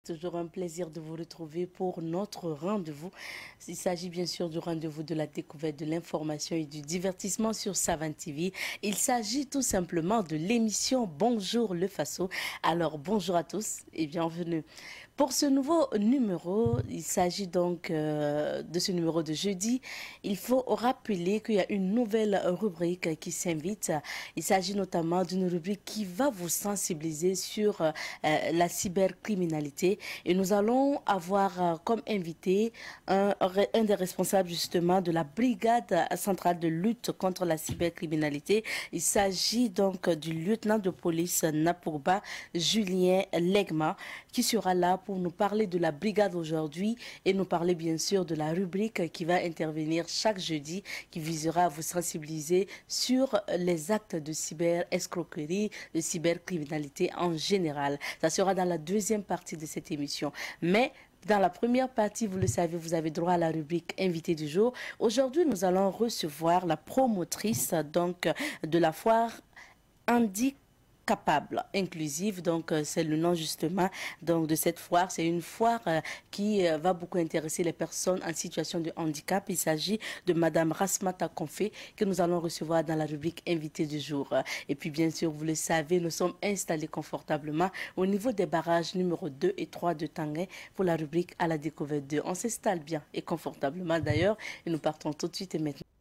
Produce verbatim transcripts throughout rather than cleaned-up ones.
toujours un plaisir de vous retrouver pour notre rendez-vous. Il s'agit bien sûr du rendez-vous de la découverte de l'information et du divertissement sur Savane T V. Il s'agit tout simplement de l'émission Bonjour le Faso. Alors bonjour à tous et bienvenue. Pour ce nouveau numéro, il s'agit donc euh, de ce numéro de jeudi. Il faut rappeler qu'il y a une nouvelle rubrique qui s'invite. Il s'agit notamment d'une rubrique qui va vous sensibiliser sur euh, la cybercriminalité. Et nous allons avoir euh, comme invité un, un des responsables justement de la brigade centrale de lutte contre la cybercriminalité. Il s'agit donc du lieutenant de police Napourba, Julien Legma, qui sera là pour nous parler de la brigade aujourd'hui et nous parler bien sûr de la rubrique qui va intervenir chaque jeudi, qui visera à vous sensibiliser sur les actes de cyber-escroquerie, de cybercriminalité en général. Ça sera dans la deuxième partie de cette émission. Mais dans la première partie, vous le savez, vous avez droit à la rubrique invité du jour. Aujourd'hui, nous allons recevoir la promotrice donc de la foire Handicapable Capable, inclusive, donc euh, c'est le nom justement donc de cette foire. C'est une foire euh, qui euh, va beaucoup intéresser les personnes en situation de handicap. Il s'agit de Madame Rasmata Konfé que nous allons recevoir dans la rubrique invité du jour. Et puis bien sûr, vous le savez, nous sommes installés confortablement au niveau des barrages numéro deux et trois de Tanguay pour la rubrique à la découverte deux. On s'installe bien et confortablement d'ailleurs et nous partons tout de suite et maintenant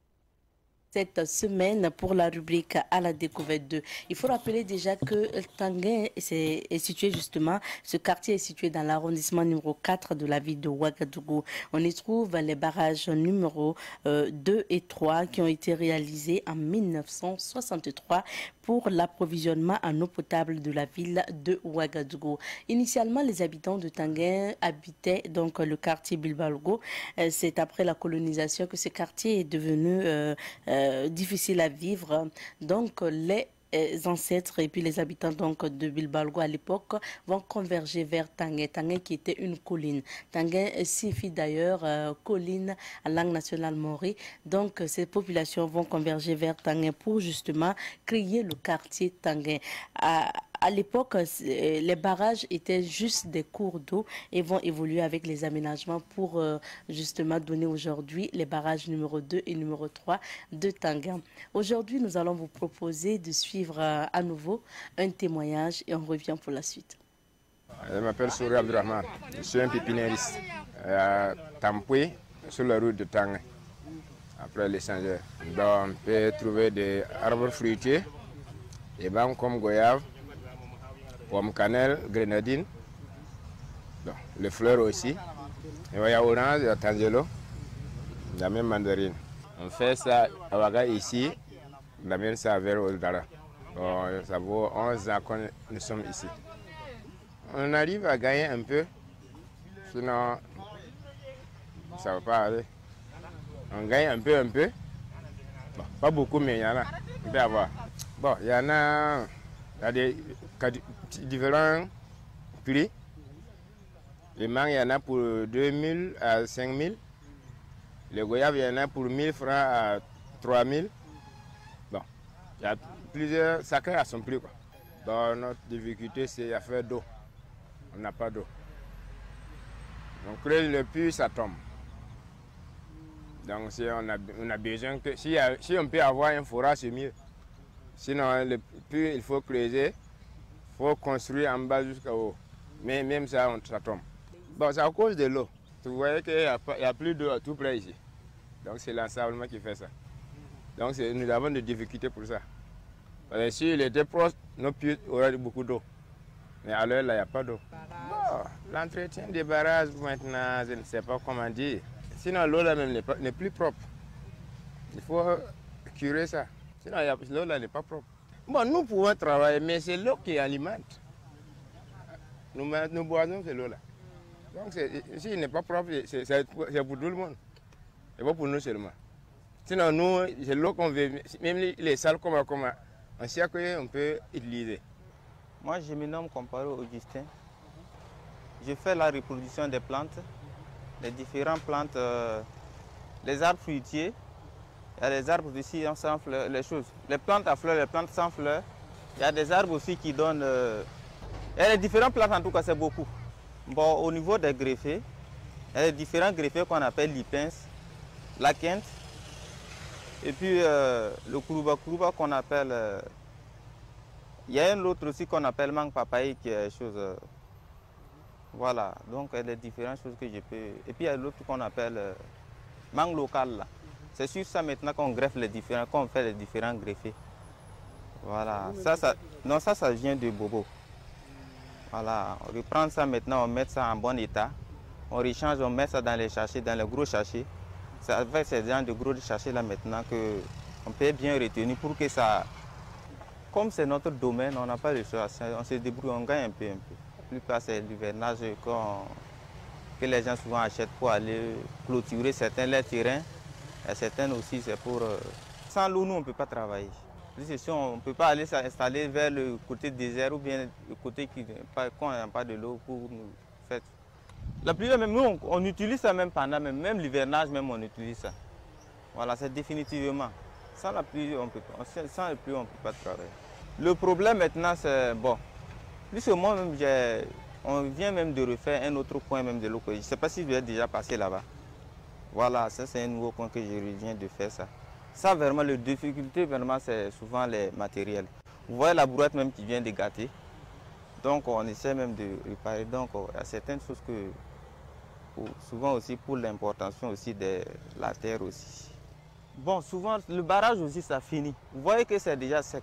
cette semaine pour la rubrique à la découverte deux. Il faut rappeler déjà que Tanguay est, est situé justement, ce quartier est situé dans l'arrondissement numéro quatre de la ville de Ouagadougou. On y trouve les barrages numéro euh, deux et trois qui ont été réalisés en mille neuf cent soixante-trois pour l'approvisionnement en eau potable de la ville de Ouagadougou. Initialement, les habitants de Tanguay habitaient donc le quartier Bilbalgo. Euh, C'est après la colonisation que ce quartier est devenu euh, euh, difficile à vivre. Donc, les ancêtres et puis les habitants donc de Bilbalgo à l'époque vont converger vers Tanguay. Tanguay qui était une colline. Tanguay signifie d'ailleurs euh, colline à langue nationale maori. Donc ces populations vont converger vers Tanguay pour justement créer le quartier Tanguay. À, À l'époque, les barrages étaient juste des cours d'eau et vont évoluer avec les aménagements pour euh, justement donner aujourd'hui les barrages numéro deux et numéro trois de Tanguay. Aujourd'hui, nous allons vous proposer de suivre euh, à nouveau un témoignage et on revient pour la suite. Je m'appelle Souri Abdurrahman, je suis un pépiniériste à Tampoué, sur la route de Tanguay, après l'échangeur. Donc, on peut trouver des arbres fruitiers, des bancs comme goyave, pomme cannelle, grenadine, bon, les fleurs aussi. Il y a orange, il y a tangelo, la même mandarine. On fait ça à Ouaga ici, on amène ça vers Oldara. Bon, ça vaut onze ans que nous sommes ici. On arrive à gagner un peu, sinon ça ne va pas aller. On gagne un peu, un peu. Bon, pas beaucoup, mais il y en a. On peut avoir. Bon, il y en a, il y a des différents prix. Les mangues, il y en a pour deux mille à cinq mille. Les goyaves, il y en a pour mille francs à trois mille. Bon, il y a plusieurs, chacun à son prix, quoi. Donc, notre difficulté, c'est à faire d'eau. On n'a pas d'eau. On creuse le puits, ça tombe. Donc, si on a, on a besoin que, si, si on peut avoir un forage, c'est mieux. Sinon, le puits, il faut creuser. Il faut construire en bas jusqu'à haut. Mais même ça, on, ça tombe. Bon, c'est à cause de l'eau. Vous voyez qu'il n'y a, a plus d'eau tout près ici. Donc c'est l'ensablement qui fait ça. Donc nous avons des difficultés pour ça. Parce que s'il était proche, nos puits auraient beaucoup d'eau. Mais à l'heure, là, il n'y a pas d'eau. Bon, l'entretien des barrages, maintenant, je ne sais pas comment dire. Sinon, l'eau là même n'est plus propre. Il faut curer ça. Sinon, l'eau là n'est pas propre. Bon, nous pouvons travailler, mais c'est l'eau qui alimente. Nous, nous boisons de l'eau là. Donc, s'il n'est pas propre, c'est pour tout le monde. Et pas pour nous seulement. Sinon, nous, c'est l'eau qu'on veut. Même les salles comme on sait qu'on peut utiliser. Moi, je me nomme Comparo Augustin. Je fais la reproduction des plantes, des différentes plantes, euh, les arbres fruitiers. Il y a des arbres ici sans fleurs, les choses. Les plantes à fleurs, les plantes sans fleurs. Il y a des arbres aussi qui donnent... Euh, il y a les différentes plantes en tout cas, c'est beaucoup. Bon, au niveau des greffés, il y a différents greffés qu'on appelle l'ipince, la quinte, et puis euh, le kourouba kourouba qu'on appelle... Euh, il y a un autre aussi qu'on appelle mangue papaye qui est chose... Euh, voilà, donc il y a différentes choses que je peux... Et puis il y a l'autre qu'on appelle euh, mangue locale là. C'est sur ça maintenant qu'on greffe les différents, qu'on fait les différents greffés. Voilà, ça, ça, non, ça, ça vient de bobo. Voilà, on reprend ça maintenant, on met ça en bon état. On rechange, on met ça dans les sachets, dans les gros sachets. C'est avec ces genre de gros sachets là maintenant qu'on peut bien retenir pour que ça... Comme c'est notre domaine, on n'a pas le choix, on se débrouille, on gagne un peu, un peu. La plupart c'est l'hivernage que les gens souvent achètent pour aller clôturer certains les terrains. Et certains aussi c'est pour... Sans l'eau, nous on ne peut pas travailler. Si on ne peut pas aller s'installer vers le côté désert ou bien le côté qui n'a pas de l'eau pour nous faire. La pluie, même nous, on, on utilise ça même pendant, même, même l'hivernage, même on utilise ça. Voilà, c'est définitivement. Sans la pluie, on peut pas. Sans la pluie, on ne peut pas travailler. Le problème maintenant, c'est bon. Plus que moi, même, on vient même de refaire un autre coin même de l'eau. Je ne sais pas si vous êtes déjà passé là-bas. Voilà, ça c'est un nouveau coin que je viens de faire ça. Ça, vraiment, la difficulté, vraiment, c'est souvent les matériels. Vous voyez la brouette même qui vient de gâter. Donc, on essaie même de réparer. Donc, il y a certaines choses que, pour, souvent aussi pour l'importation aussi de la terre aussi. Bon, souvent, le barrage aussi, ça finit. Vous voyez que c'est déjà sec.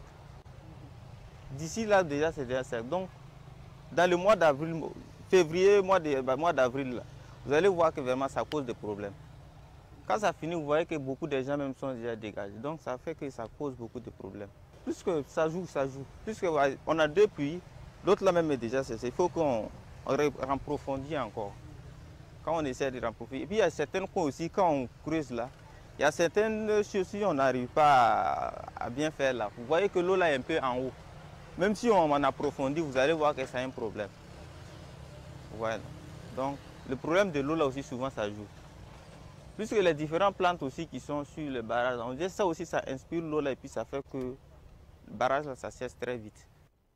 D'ici là, déjà, c'est déjà sec. Donc, dans le mois d'avril, février, mois de, bah, mois d'avril, vous allez voir que vraiment, ça cause des problèmes. Quand ça finit, vous voyez que beaucoup de gens même sont déjà dégagés. Donc ça fait que ça cause beaucoup de problèmes. Plus que ça joue, ça joue. Plus qu'on a deux puits, l'autre là même est déjà cessé. Il faut qu'on approfondisse encore. Quand on essaie de renforcer. Et puis il y a certaines coins aussi, quand on creuse là, il y a certaines choses si on n'arrive pas à, à bien faire là. Vous voyez que l'eau là est un peu en haut. Même si on en approfondit, vous allez voir que ça a un problème. Voilà. Donc le problème de l'eau là aussi, souvent ça joue. Puisque les différentes plantes aussi qui sont sur le barrage, on dit ça aussi, ça inspire l'eau là et puis ça fait que le barrage là, ça cesse très vite.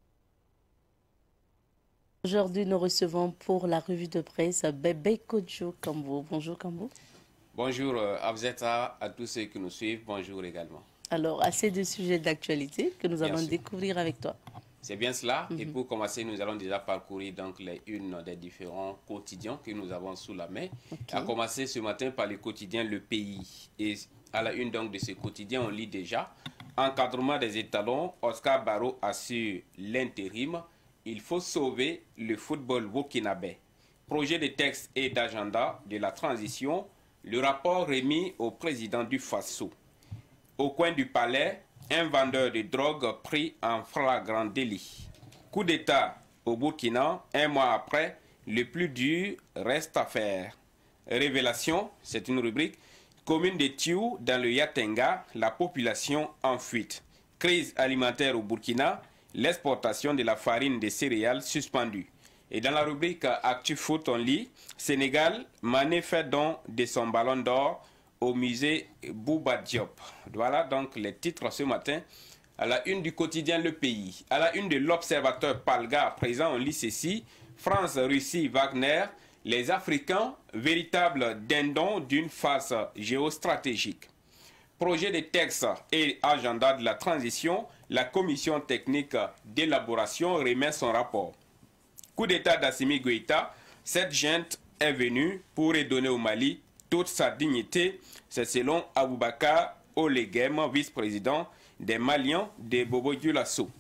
Aujourd'hui, nous recevons pour la revue de presse Bébé Kodjo Kambo. Bonjour Kambo. Bonjour Abzeta, à tous ceux qui nous suivent, bonjour également. Alors, assez de sujets d'actualité que nous Bien allons sûr. découvrir avec toi. C'est bien cela. Mm-hmm. Et pour commencer, nous allons déjà parcourir donc les unes des différents quotidiens que nous avons sous la main. Okay. À commencer ce matin par le quotidien Le Pays. Et à la une donc de ce quotidien, on lit déjà encadrement des étalons. Oscar Barrault assure l'intérim. Il faut sauver le football burkinabé. Projet de texte et d'agenda de la transition. Le rapport remis au président du Faso. Au coin du palais, un vendeur de drogue pris en flagrant délit. Coup d'État au Burkina, un mois après, le plus dur reste à faire. Révélation, c'est une rubrique. Commune de Tiou, dans le Yatenga, la population en fuite. Crise alimentaire au Burkina, l'exportation de la farine de céréales suspendue. Et dans la rubrique Actu Foot, on lit Sénégal, Mané fait don de son ballon d'or au musée Bouba Diop. Voilà donc les titres ce matin à la une du quotidien Le Pays. À la une de l'Observateur Palga, à présent, on lit ceci. France, Russie, Wagner, les Africains, véritables dindons d'une phase géostratégique. Projet de texte et agenda de la transition, la commission technique d'élaboration remet son rapport. Coup d'État d'Assimi Goïta, cette junte est venue pour redonner au Mali toute sa dignité. C'est selon Aboubakar Olegem, vice-président des Maliens de Bobo Dioulasso.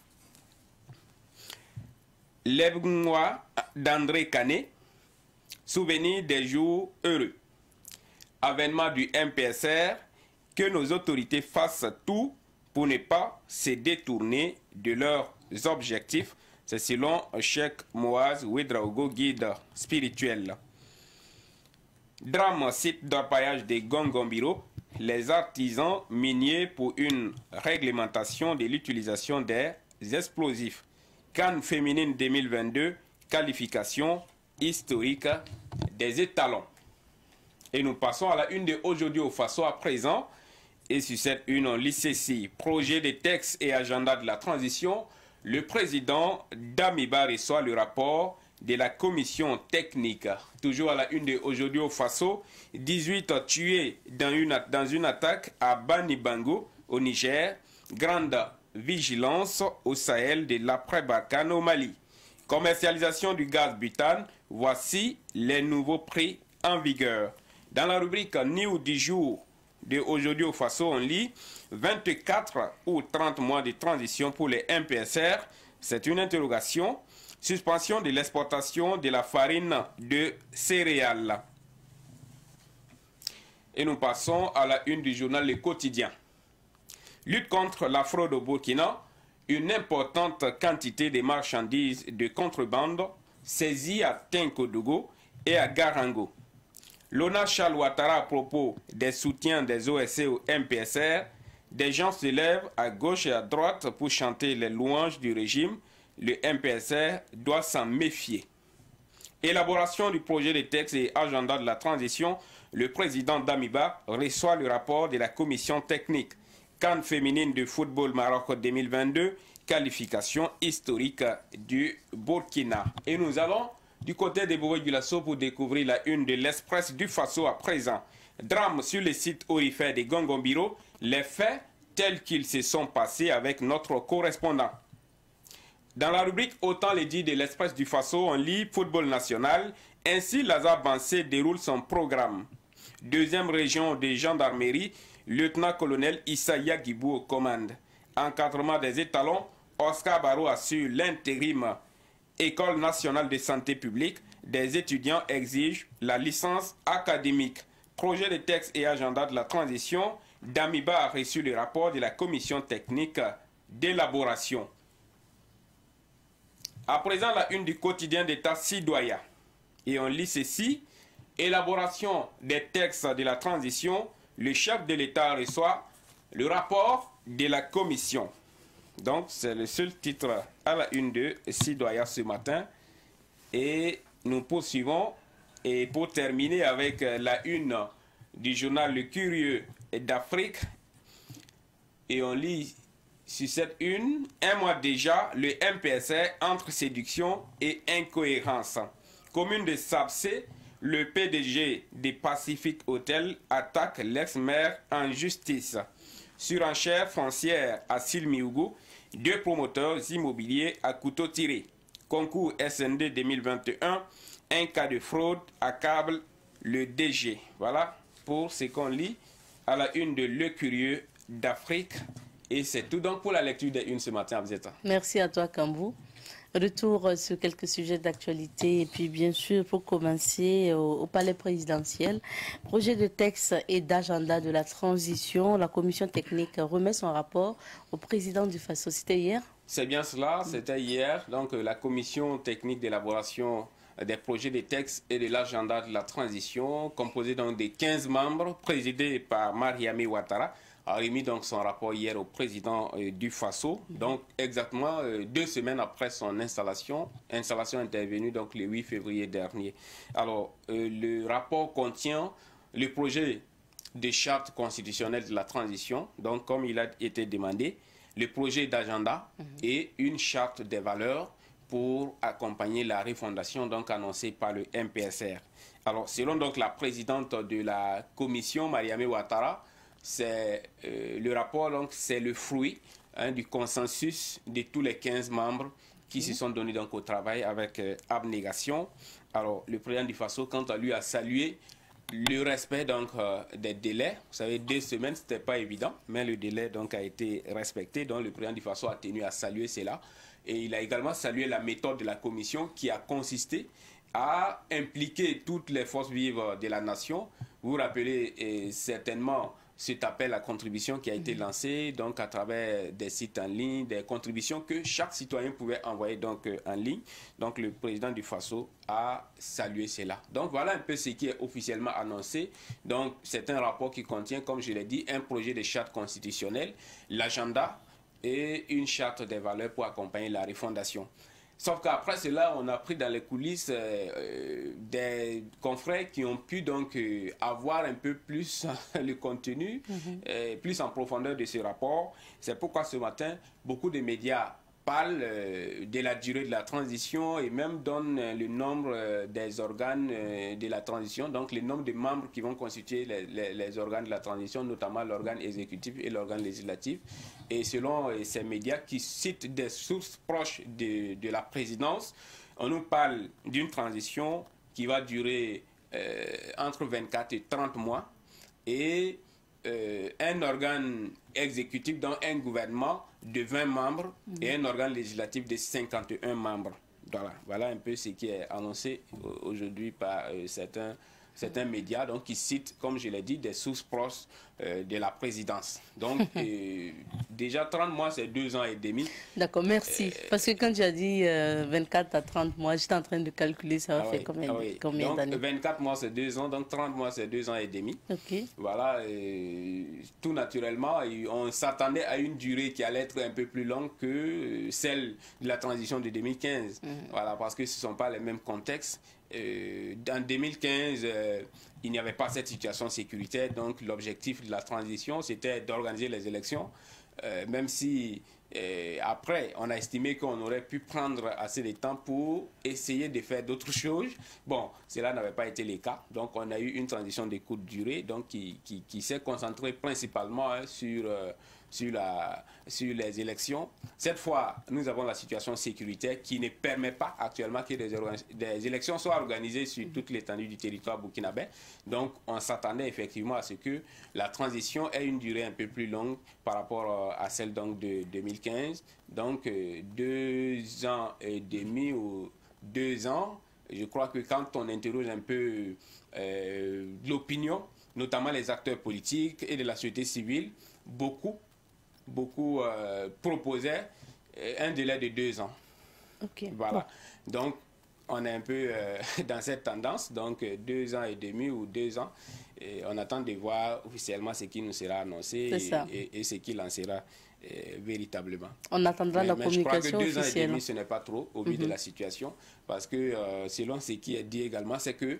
L'Ebnois d'André Canet, souvenir des jours heureux. Avènement du M P S R, que nos autorités fassent tout pour ne pas se détourner de leurs objectifs. C'est selon Cheikh Moaz Ouedraogo, guide spirituel. Drame site d'orpaillage des Gongombiro, les artisans miniers pour une réglementation de l'utilisation des explosifs. Cannes féminine deux mille vingt-deux, qualification historique des étalons. Et nous passons à la une de aujourd'hui au Faso à présent. Et sur cette une, on lit ceci. Projet de texte et agenda de la transition. Le président Damiba reçoit le rapport de la commission technique. Toujours à la une de aujourd'hui au Faso, dix-huit tués dans une, dans une attaque à Bani Bango au Niger. Grande vigilance au Sahel de l'après-Barkhane au Mali. Commercialisation du gaz butane, voici les nouveaux prix en vigueur. Dans la rubrique New du jour de aujourd'hui au Faso, on lit vingt-quatre ou trente mois de transition pour les M P S R. C'est une interrogation. Suspension de l'exportation de la farine de céréales. Et nous passons à la une du journal Le Quotidien. Lutte contre la fraude au Burkina. Une importante quantité de marchandises de contrebande saisies à Tenkodougou et à Garango. Lona Charles Ouattara à propos des soutiens des O S C au M P S R. Des gens se lèvent à gauche et à droite pour chanter les louanges du régime. Le M P S R doit s'en méfier. Élaboration du projet de texte et agenda de la transition. Le président d'Amiba reçoit le rapport de la commission technique. CAN féminine de football Maroc deux mille vingt-deux, qualification historique du Burkina. Et nous allons du côté des Bourg-Gulasso pour découvrir la une de l'Express du Faso à présent. Drame sur le site orifère de Gongombiro, les faits tels qu'ils se sont passés avec notre correspondant. Dans la rubrique Autant les dit de l'Express du Faso, on lit football national. Ainsi, Lazare Bansé déroule son programme. Deuxième région de gendarmerie, lieutenant-colonel Issa Yagibou aux commandes. Encadrement des étalons, Oscar Barreau assure l'intérim. École nationale de santé publique, des étudiants exigent la licence académique. Projet de texte et agenda de la transition, Damiba a reçu le rapport de la commission technique d'élaboration. À présent, la une du quotidien d'État Sidoya. Et on lit ceci. Élaboration des textes de la transition, le chef de l'État reçoit le rapport de la commission. Donc, c'est le seul titre à la une de Sidoya ce matin. Et nous poursuivons. Et pour terminer avec la une du journal Le Curieux d'Afrique. Et on lit sur cette une, un mois déjà, le M P S R entre séduction et incohérence. Commune de Sapsé, le P D G des Pacific Hotel attaque l'ex-maire en justice. Surenchère foncière à Silmiougou, deux promoteurs immobiliers à couteau tiré. Concours S N D deux mille vingt et un, un cas de fraude accable le D G. Voilà pour ce qu'on lit à la une de Le Curieux d'Afrique. Et c'est tout donc pour la lecture des unes ce matin, Abzeta. Merci à toi, Kambou. Retour sur quelques sujets d'actualité et puis bien sûr pour commencer au, au palais présidentiel. Projet de texte et d'agenda de la transition. La commission technique remet son rapport au président du Faso. C'était hier? C'est bien cela, c'était hier. Donc la commission technique d'élaboration des projets de textes et de l'agenda de la transition, composée donc des quinze membres, présidée par Mariamé Ouattara, a remis donc son rapport hier au président euh, du Faso, donc exactement euh, deux semaines après son installation, installation intervenue donc le huit février dernier. Alors, euh, le rapport contient le projet de charte constitutionnelle de la transition, donc comme il a été demandé, le projet d'agenda mm-hmm. et une charte des valeurs pour accompagner la refondation donc annoncée par le M P S R. Alors, selon donc la présidente de la commission, Mariamé Ouattara, c'est euh, le rapport, donc c'est le fruit hein, du consensus de tous les quinze membres qui mmh. se sont donnés donc au travail avec euh, abnégation. Alors le président du Faso, quant à lui, a salué le respect donc euh, des délais. Vous savez, deux semaines, c'était pas évident, mais le délai donc a été respecté. Donc le président du Faso a tenu à saluer cela. Et il a également salué la méthode de la commission qui a consisté à impliquer toutes les forces vives de la nation. Vous vous rappelez eh, certainement cet appel à contribution qui a été lancé donc à travers des sites en ligne, des contributions que chaque citoyen pouvait envoyer donc en ligne. Donc le président du Faso a salué cela. Donc voilà un peu ce qui est officiellement annoncé. Donc c'est un rapport qui contient, comme je l'ai dit, un projet de charte constitutionnelle, l'agenda et une charte des valeurs pour accompagner la refondation. Sauf qu'après cela, on a pris dans les coulisses euh, des confrères qui ont pu donc euh, avoir un peu plus le contenu, mm-hmm. euh, plus en profondeur de ce rapport. C'est pourquoi ce matin, beaucoup de médias parle euh, de la durée de la transition et même donne euh, le nombre euh, des organes euh, de la transition, donc le nombre de membres qui vont constituer les, les, les organes de la transition, notamment l'organe exécutif et l'organe législatif. Et selon euh, ces médias qui citent des sources proches de, de la présidence, on nous parle d'une transition qui va durer euh, entre vingt-quatre et trente mois et euh, un organe exécutif, donc un gouvernement de vingt membres mmh. et un organe législatif de cinquante et un membres. Voilà, voilà un peu ce qui est annoncé aujourd'hui par euh, certains, certains médias, donc qui citent, comme je l'ai dit, des sources proches euh, de la présidence. Donc, euh, déjà trente mois, c'est deux ans et demi. D'accord, merci. Euh, Parce que quand tu as dit euh, vingt-quatre à trente mois, j'étais en train de calculer, ça va ah faire oui, combien, ah oui. combien d'années? Donc, vingt-quatre mois, c'est deux ans, donc trente mois, c'est deux ans et demi. Ok. Voilà, et tout naturellement, on s'attendait à une durée qui allait être un peu plus longue que celle de la transition de deux mille quinze. Mm-hmm. Voilà, parce que ce ne sont pas les mêmes contextes. Euh, en deux mille quinze, euh, il n'y avait pas cette situation sécuritaire, donc l'objectif de la transition, c'était d'organiser les élections, euh, même si euh, après, on a estimé qu'on aurait pu prendre assez de temps pour essayer de faire d'autres choses. Bon, cela n'avait pas été le cas, donc on a eu une transition de courte durée, donc qui, qui, qui s'est concentrée principalement hein, sur... Euh, Sur, la, sur les élections. Cette fois, nous avons la situation sécuritaire qui ne permet pas actuellement que des, des élections soient organisées sur toute l'étendue du territoire burkinabé. Donc, on s'attendait effectivement à ce que la transition ait une durée un peu plus longue par rapport à celle donc, de deux mille quinze. Donc, deux ans et demi ou deux ans. Je crois que quand on interroge un peu euh, l'opinion, notamment les acteurs politiques et de la société civile, beaucoup beaucoup euh, proposaient un délai de deux ans. Okay. Voilà. Donc, on est un peu euh, dans cette tendance, donc deux ans et demi ou deux ans. Et on attend de voir officiellement ce qui nous sera annoncé et, et, et ce qu'il en sera euh, véritablement. On attendra mais, la mais communication je crois que deux officielle. ans et demi, ce n'est pas trop au vu mm-hmm. de la situation, parce que euh, selon ce qui est dit également, c'est que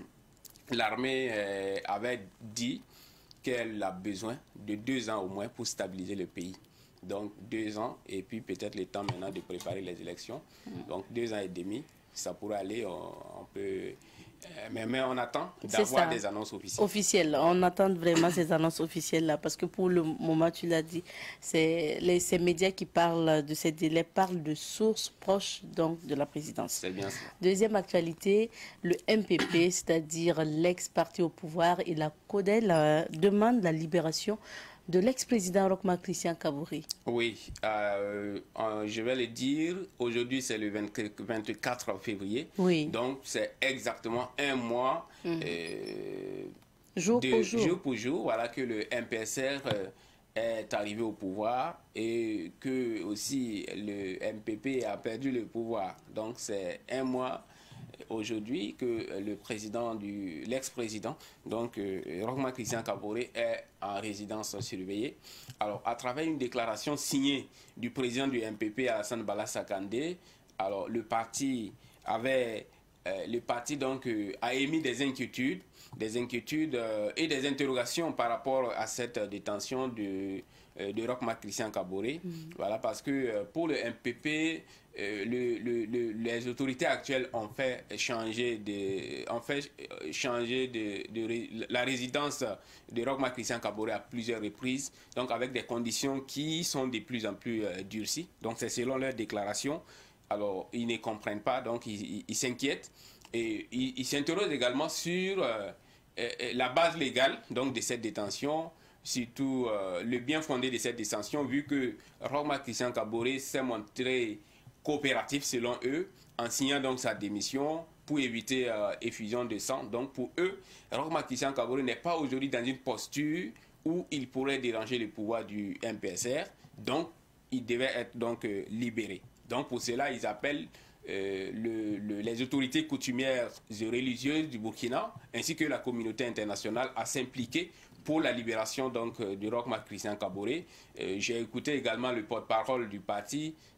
l'armée euh, avait dit qu'elle a besoin de deux ans au moins pour stabiliser le pays. Donc deux ans et puis peut-être le temps maintenant de préparer les élections. Donc deux ans et demi, ça pourrait aller, on, on peut... Mais, mais on attend d'avoir des annonces officielles. Officielles. On attend vraiment ces annonces officielles-là parce que pour le moment, tu l'as dit, c'est les, ces médias qui parlent de ces délais parlent de sources proches donc, de la présidence. C'est bien ça. Deuxième actualité, le M P P, c'est-à-dire l'ex-parti au pouvoir et la CODEL euh, demande la libération de l'ex-président Roch Marc Christian Kaboré. Oui, euh, euh, je vais le dire, aujourd'hui c'est le vingt-quatre février, oui. Donc c'est exactement un mois, mmh. euh, jour, de, pour jour. jour pour jour, voilà que le M P S R euh, est arrivé au pouvoir et que aussi le M P P a perdu le pouvoir. Donc c'est un mois aujourd'hui que le président du l'ex-président donc euh, Roch Marc Christian Kaboré est en résidence surveillée. Alors à travers une déclaration signée du président du M P P Alassane Bala Sakandé, alors le parti avait euh, le parti donc euh, a émis des inquiétudes, des inquiétudes euh, et des interrogations par rapport à cette détention de de Roch Marc Christian Kaboré. Mmh. Voilà, parce que pour le M P P, euh, le, le, le, les autorités actuelles ont fait changer de, ont fait changer de, de la résidence de Roch Marc Christian Kaboré à plusieurs reprises, donc avec des conditions qui sont de plus en plus euh, durcies. Donc c'est selon leur déclaration. Alors ils ne comprennent pas, donc ils, ils, ils s'inquiètent et ils, ils s'interrogent également sur euh, euh, la base légale donc de cette détention. Surtout euh, le bien fondé de cette détention, vu que Roch Marc Christian Kaboré s'est montré coopératif selon eux, en signant donc sa démission pour éviter euh, effusion de sang. Donc pour eux, Roch Marc Christian Kaboré n'est pas aujourd'hui dans une posture où il pourrait déranger le pouvoir du M P S R, donc il devait être donc euh, libéré. Donc pour cela, ils appellent euh, le, le, les autorités coutumières et religieuses du Burkina, ainsi que la communauté internationale à s'impliquer pour la libération donc de Roch Marc Christian Kaboré. Euh, J'ai écouté également le porte-parole du parti,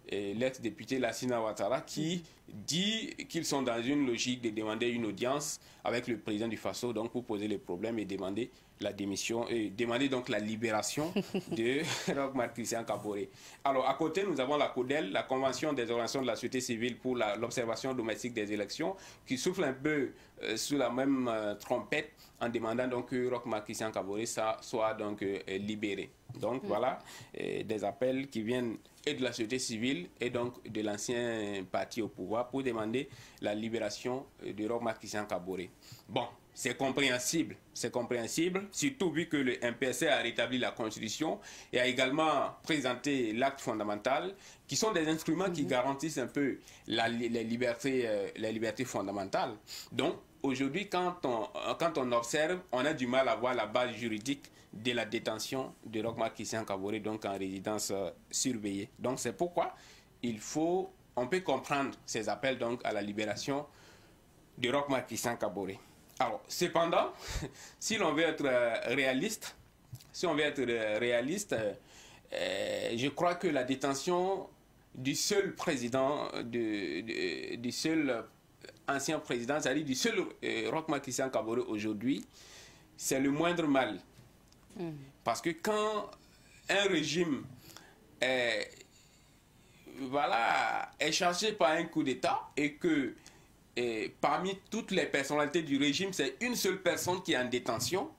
l'ex-député Lassina Ouattara, qui dit qu'ils sont dans une logique de demander une audience avec le président du Faso, donc pour poser les problèmes et demander la démission, et demander donc la libération de Roch Marc Christian Kaboré. Alors, à côté, nous avons la CODEL, la Convention des organisations de la société civile pour l'observation domestique des élections, qui souffle un peu euh, sous la même euh, trompette en demandant donc que Roch Marc Christian Kaboré soit donc euh, libéré. Donc, mmh. voilà, euh, des appels qui viennent et de la société civile et donc de l'ancien parti au pouvoir pour demander la libération de Roch Marc Christian Kaboré. Bon, c'est compréhensible, c'est compréhensible, surtout vu que le M P S R a rétabli la Constitution et a également présenté l'acte fondamental, qui sont des instruments mmh. qui garantissent un peu la, les, libertés, euh, les libertés fondamentales. Donc, aujourd'hui, quand on, quand on observe, on a du mal à voir la base juridique de la détention de Roch Marc Christian Kaboré, donc en résidence euh, surveillée. Donc, c'est pourquoi il faut, on peut comprendre ces appels donc à la libération de Roch Marc Christian Kaboré. Alors, cependant, si l'on veut être euh, réaliste, si on veut être euh, réaliste, euh, je crois que la détention du seul président, de, de, du seul ancien président, c'est-à-dire du seul euh, Roch Marc Christian Kaboré aujourd'hui, c'est le moindre mal. Mmh. Parce que quand un régime est, voilà, est chargé par un coup d'État et que et parmi toutes les personnalités du régime, c'est une seule personne qui est en détention,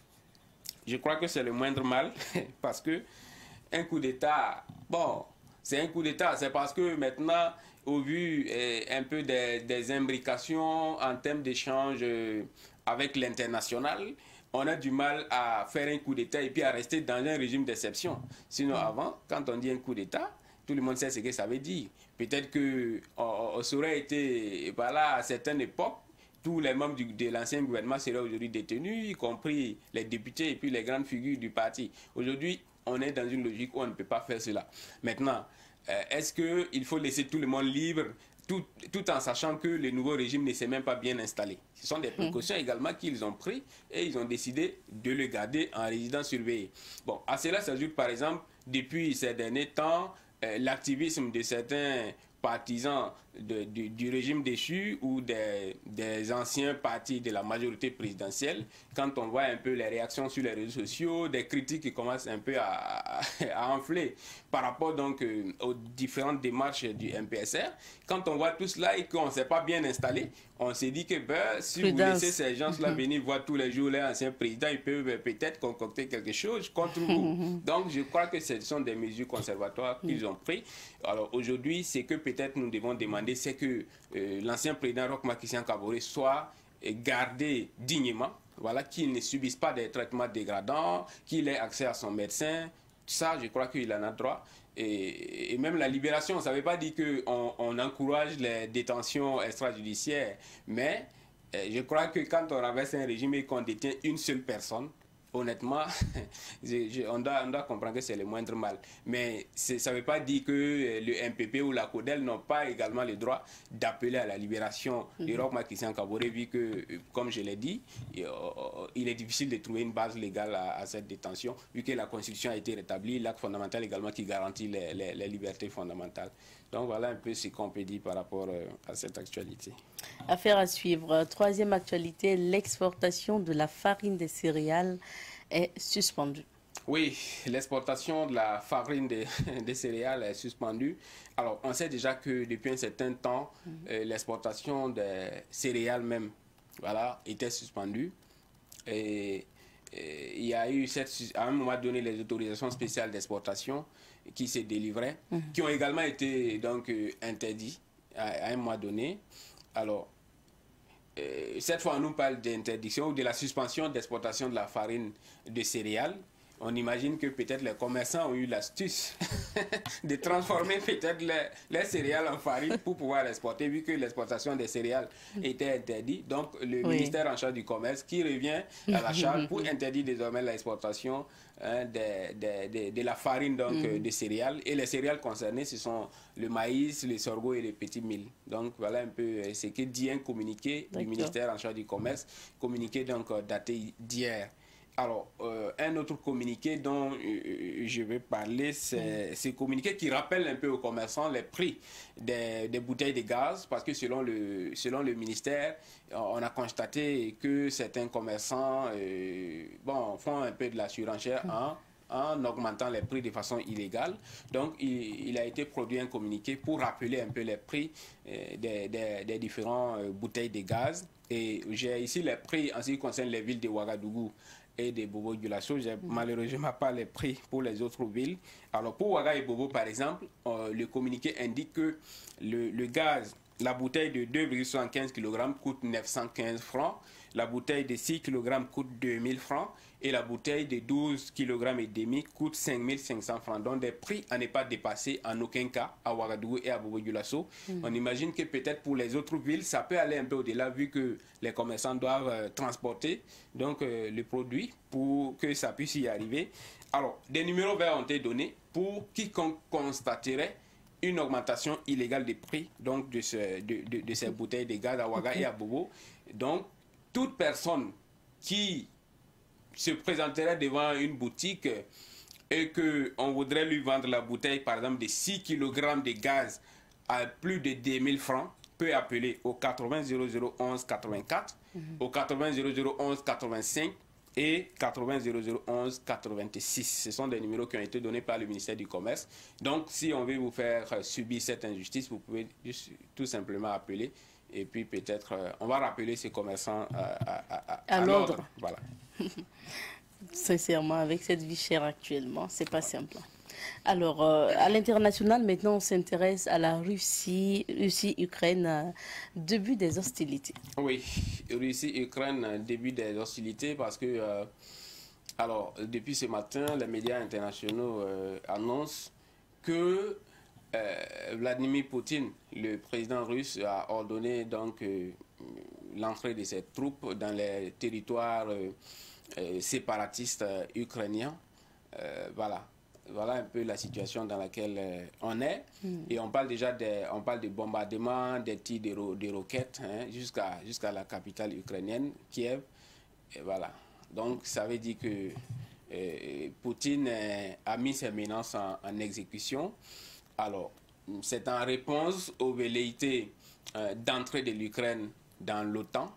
je crois que c'est le moindre mal, parce que un coup d'État, bon, c'est un coup d'État, c'est parce que maintenant, au vu eh, un peu des, des imbrications en termes d'échange euh, avec l'international, on a du mal à faire un coup d'État et puis à rester dans un régime d'exception. Sinon, avant, quand on dit un coup d'État, tout le monde sait ce que ça veut dire. Peut-être qu'on aurait été, voilà, à certaines époques, tous les membres du, de l'ancien gouvernement seraient aujourd'hui détenus, y compris les députés et puis les grandes figures du parti. Aujourd'hui, on est dans une logique où on ne peut pas faire cela. Maintenant, euh, est-ce qu'il faut laisser tout le monde libre, tout, tout en sachant que le nouveau régime ne s'est même pas bien installé? Ce sont des précautions mmh. également qu'ils ont pris et ils ont décidé de le garder en résidence surveillée. Bon, à cela s'ajoute par exemple, depuis ces derniers temps, euh, l'activisme de certains partisans de, du, du régime déchu ou des, des anciens partis de la majorité présidentielle, quand on voit un peu les réactions sur les réseaux sociaux, des critiques qui commencent un peu à, à, à enfler par rapport donc euh, aux différentes démarches du M P S R, quand on voit tout cela et qu'on ne s'est pas bien installé, on s'est dit que ben, si Prudence. vous laissez ces gens-là venir voir tous les jours les anciens présidents, ils peuvent peut-être concocter quelque chose contre vous. Donc je crois que ce sont des mesures conservatoires qu'ils ont prises. Alors aujourd'hui, c'est que peut-être nous devons demander, c'est que euh, l'ancien président Roch Marc Christian Kaboré soit euh, gardé dignement, voilà, qu'il ne subisse pas des traitements dégradants, qu'il ait accès à son médecin. Ça, je crois qu'il en a droit. Et, et même la libération, ça ne veut pas dire qu'on on encourage les détentions extrajudiciaires, mais euh, je crois que quand on renverse un régime et qu'on détient une seule personne, honnêtement, je, je, on, doit, on doit comprendre que c'est le moindre mal. Mais ça ne veut pas dire que le M P P ou la CODEL n'ont pas également le droit d'appeler à la libération mm-hmm. de Roch Marc Christian Kaboré, vu que, comme je l'ai dit, il est difficile de trouver une base légale à, à cette détention, vu que la Constitution a été rétablie, l'acte fondamental également qui garantit les, les, les libertés fondamentales. Donc voilà un peu ce qu'on peut dire par rapport à cette actualité. Affaire à suivre. Troisième actualité, l'exportation de la farine des céréales est suspendue. Oui, l'exportation de la farine des, des céréales est suspendue. Alors, on sait déjà que depuis un certain temps, mm-hmm. euh, l'exportation des céréales même, voilà, était suspendue. Et, et il y a eu, cette, à un moment donné, les autorisations spéciales d'exportation qui se délivraient, mm-hmm. qui ont également été donc euh, interdites à, à un moment donné. Alors, euh, cette fois, on nous parle d'interdiction ou de la suspension d'exportation de la farine de céréales. On imagine que peut-être les commerçants ont eu l'astuce de transformer peut-être les, les céréales en farine pour pouvoir l'exporter, vu que l'exportation des céréales était interdite. Donc, le oui. ministère en charge du commerce qui revient à la charge pour interdire désormais l'exportation hein, de, de, de, de la farine donc, mm. de céréales. Et les céréales concernées, ce sont le maïs, le sorgho et les petits milles. Donc, voilà un peu ce que dit un communiqué du ministère en charge du commerce, communiqué donc daté d'hier. Alors, euh, un autre communiqué dont euh, je vais parler, c'est ce communiqué qui rappelle un peu aux commerçants les prix des, des bouteilles de gaz, parce que selon le, selon le ministère, on a constaté que certains commerçants euh, bon, font un peu de la surenchère en, en augmentant les prix de façon illégale. Donc, il, il a été produit un communiqué pour rappeler un peu les prix euh, des, des, des différentes euh, bouteilles de gaz. Et j'ai ici les prix en ce qui concerne les villes de Ouagadougou et de Bobo-Dioulasso. J'ai mmh. malheureusement pas les prix pour les autres villes. Alors pour Ouaga et Bobo par exemple, euh, le communiqué indique que le, le gaz, la bouteille de deux virgule soixante-quinze kilogrammes coûte neuf cent quinze francs, la bouteille de six kilogrammes coûte deux mille francs et la bouteille de douze kilogrammes et demi coûte cinq mille cinq cents francs. Donc des prix à ne pas dépasser en aucun cas à Ouagadougou et à Bobo-Dioulasso. Mmh. On imagine que peut-être pour les autres villes, ça peut aller un peu au-delà vu que les commerçants doivent euh, transporter donc, euh, le produit pour que ça puisse y arriver. Alors, des numéros verts ont été donnés pour quiconque constaterait une augmentation illégale des prix donc de, ce, de, de, de ces bouteilles de gaz à Ouaga okay. et à Bobo. Donc, toute personne qui se présenterait devant une boutique et qu'on voudrait lui vendre la bouteille, par exemple, de six kilogrammes de gaz à plus de deux mille francs, peut appeler au quatre-vingts zéro zéro onze quatre-vingt-quatre, mm-hmm. au quatre-vingts zéro zéro onze quatre-vingt-cinq et quatre-vingts zéro zéro onze quatre-vingt-six. Ce sont des numéros qui ont été donnés par le ministère du Commerce. Donc, si on veut vous faire subir cette injustice, vous pouvez juste, tout simplement appeler. Et puis peut-être, euh, on va rappeler ces commerçants à, à, à, à, à l'ordre. Voilà. Sincèrement, avec cette vie chère actuellement, c'est pas simple. Alors, euh, à l'international, maintenant, on s'intéresse à la Russie, Russie-Ukraine, euh, début des hostilités. Oui, Russie-Ukraine, début des hostilités, parce que, euh, alors, depuis ce matin, les médias internationaux euh, annoncent que euh, Vladimir Poutine, le président russe, a ordonné donc euh, l'entrée de ses troupes dans les territoires euh, euh, séparatistes euh, ukrainiens. Euh, voilà. Voilà un peu la situation dans laquelle euh, on est. Mm. Et on parle déjà de, on parle de bombardements, des tirs de, ro de roquettes hein, jusqu'à jusqu'à la capitale ukrainienne, Kiev. Et voilà. Donc ça veut dire que euh, Poutine euh, a mis ses menaces en, en exécution. Alors, c'est en réponse aux velléités euh, d'entrée de l'Ukraine dans l'OTAN,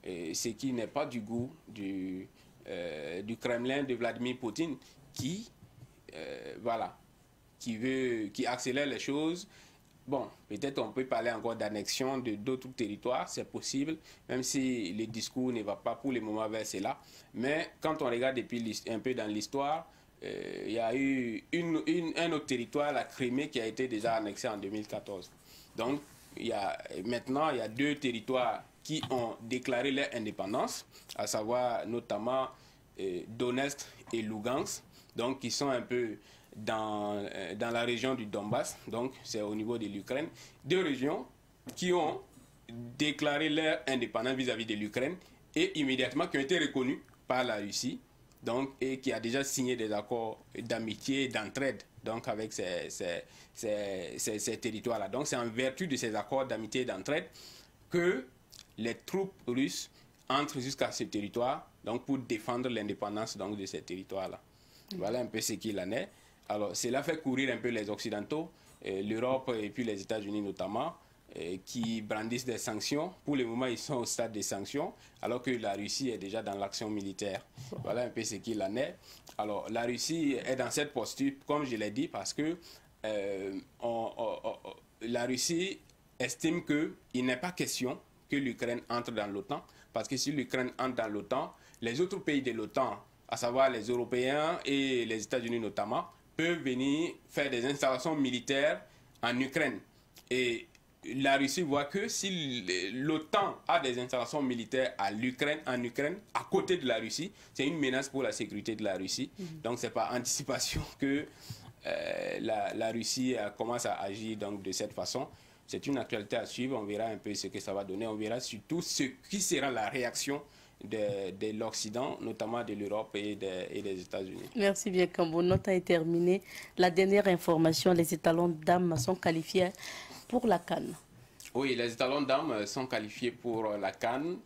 ce qui n'est pas du goût du, euh, du Kremlin de Vladimir Poutine, qui Euh, voilà, qui veut, qui accélère les choses. Bon, peut-être on peut parler encore d'annexion de d'autres territoires, c'est possible, même si le discours ne va pas pour le moment vers cela. Mais quand on regarde depuis un peu dans l'histoire, euh, il y a eu une, une, un autre territoire, la Crimée, qui a été déjà annexé en deux mille quatorze. Donc, il y a, maintenant, il y a deux territoires qui ont déclaré leur indépendance, à savoir notamment euh, Donetsk et Lugansk. Donc, qui sont un peu dans, euh, dans la région du Donbass, donc c'est au niveau de l'Ukraine. Deux régions qui ont déclaré leur indépendance vis-à-vis de l'Ukraine et immédiatement qui ont été reconnues par la Russie, donc, et qui a déjà signé des accords d'amitié et d'entraide donc, avec ces, ces, ces, ces, ces territoires-là. Donc, c'est en vertu de ces accords d'amitié et d'entraide que les troupes russes entrent jusqu'à ce territoire donc, pour défendre l'indépendance donc, de ces territoires-là. Voilà un peu ce qu'il en est. Alors, cela fait courir un peu les Occidentaux, euh, l'Europe et puis les États-Unis notamment, euh, qui brandissent des sanctions. Pour le moment, ils sont au stade des sanctions, alors que la Russie est déjà dans l'action militaire. Voilà un peu ce qu'il en est. Alors, la Russie est dans cette posture, comme je l'ai dit, parce que euh, on, on, on, la Russie estime qu'il n'est pas question que l'Ukraine entre dans l'OTAN, parce que si l'Ukraine entre dans l'OTAN, les autres pays de l'OTAN, à savoir les Européens et les États-Unis notamment, peuvent venir faire des installations militaires en Ukraine. Et la Russie voit que si l'OTAN a des installations militaires à l'Ukraine, en Ukraine, à côté de la Russie, c'est une menace pour la sécurité de la Russie. Mm-hmm. Donc, c'est par anticipation que euh, la, la Russie euh, commence à agir donc, de cette façon. C'est une actualité à suivre. On verra un peu ce que ça va donner. On verra surtout ce qui sera la réaction de, de l'Occident, notamment de l'Europe et, de, et des États-Unis. Merci bien, Kambo. Notre a terminé. La dernière information, les étalons d'âme sont qualifiés pour la CAN. Oui, les étalons d'âme sont qualifiés pour la CAN.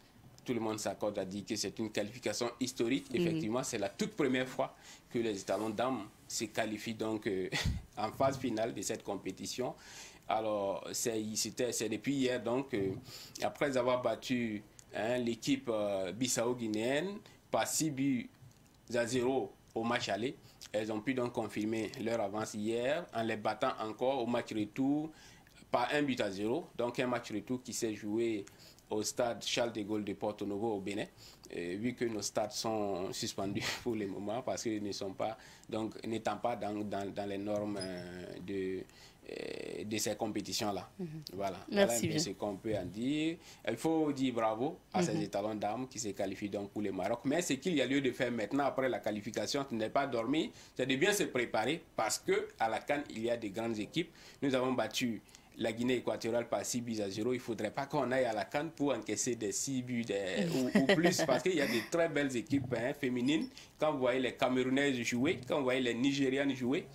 tout le monde s'accorde à dire que c'est une qualification historique. Effectivement, mm-hmm. c'est la toute première fois que les étalons dames se qualifient donc euh, en phase finale de cette compétition. Alors, c'est depuis hier, donc, euh, après avoir battu hein, l'équipe euh, bissau-guinéenne par six buts à zéro au match aller, elles ont pu donc confirmer leur avance hier en les battant encore au match retour par un but à zéro. Donc, un match retour qui s'est joué au stade Charles de Gaulle de Porto Novo au Bénin, euh, vu que nos stades sont suspendus pour le moment parce qu'ils ne sont pas, donc n'étant pas dans, dans, dans les normes euh, de, euh, de ces compétitions-là. Mm-hmm. Voilà, Merci voilà un peu ce qu'on peut en dire. Il faut dire bravo à mm-hmm. ces étalons d'armes qui se qualifient donc pour le Maroc. Mais ce qu'il y a lieu de faire maintenant après la qualification, tu n'es pas dormi, c'est de bien se préparer parce qu'à la CAN, il y a des grandes équipes. Nous avons battu la Guinée équatoriale par six buts à zéro, il ne faudrait pas qu'on aille à la CAN pour encaisser des six buts des, ou, ou plus, parce qu'il y a de très belles équipes hein, féminines. Quand vous voyez les Camerounaises jouer, quand vous voyez les Nigérianes jouer,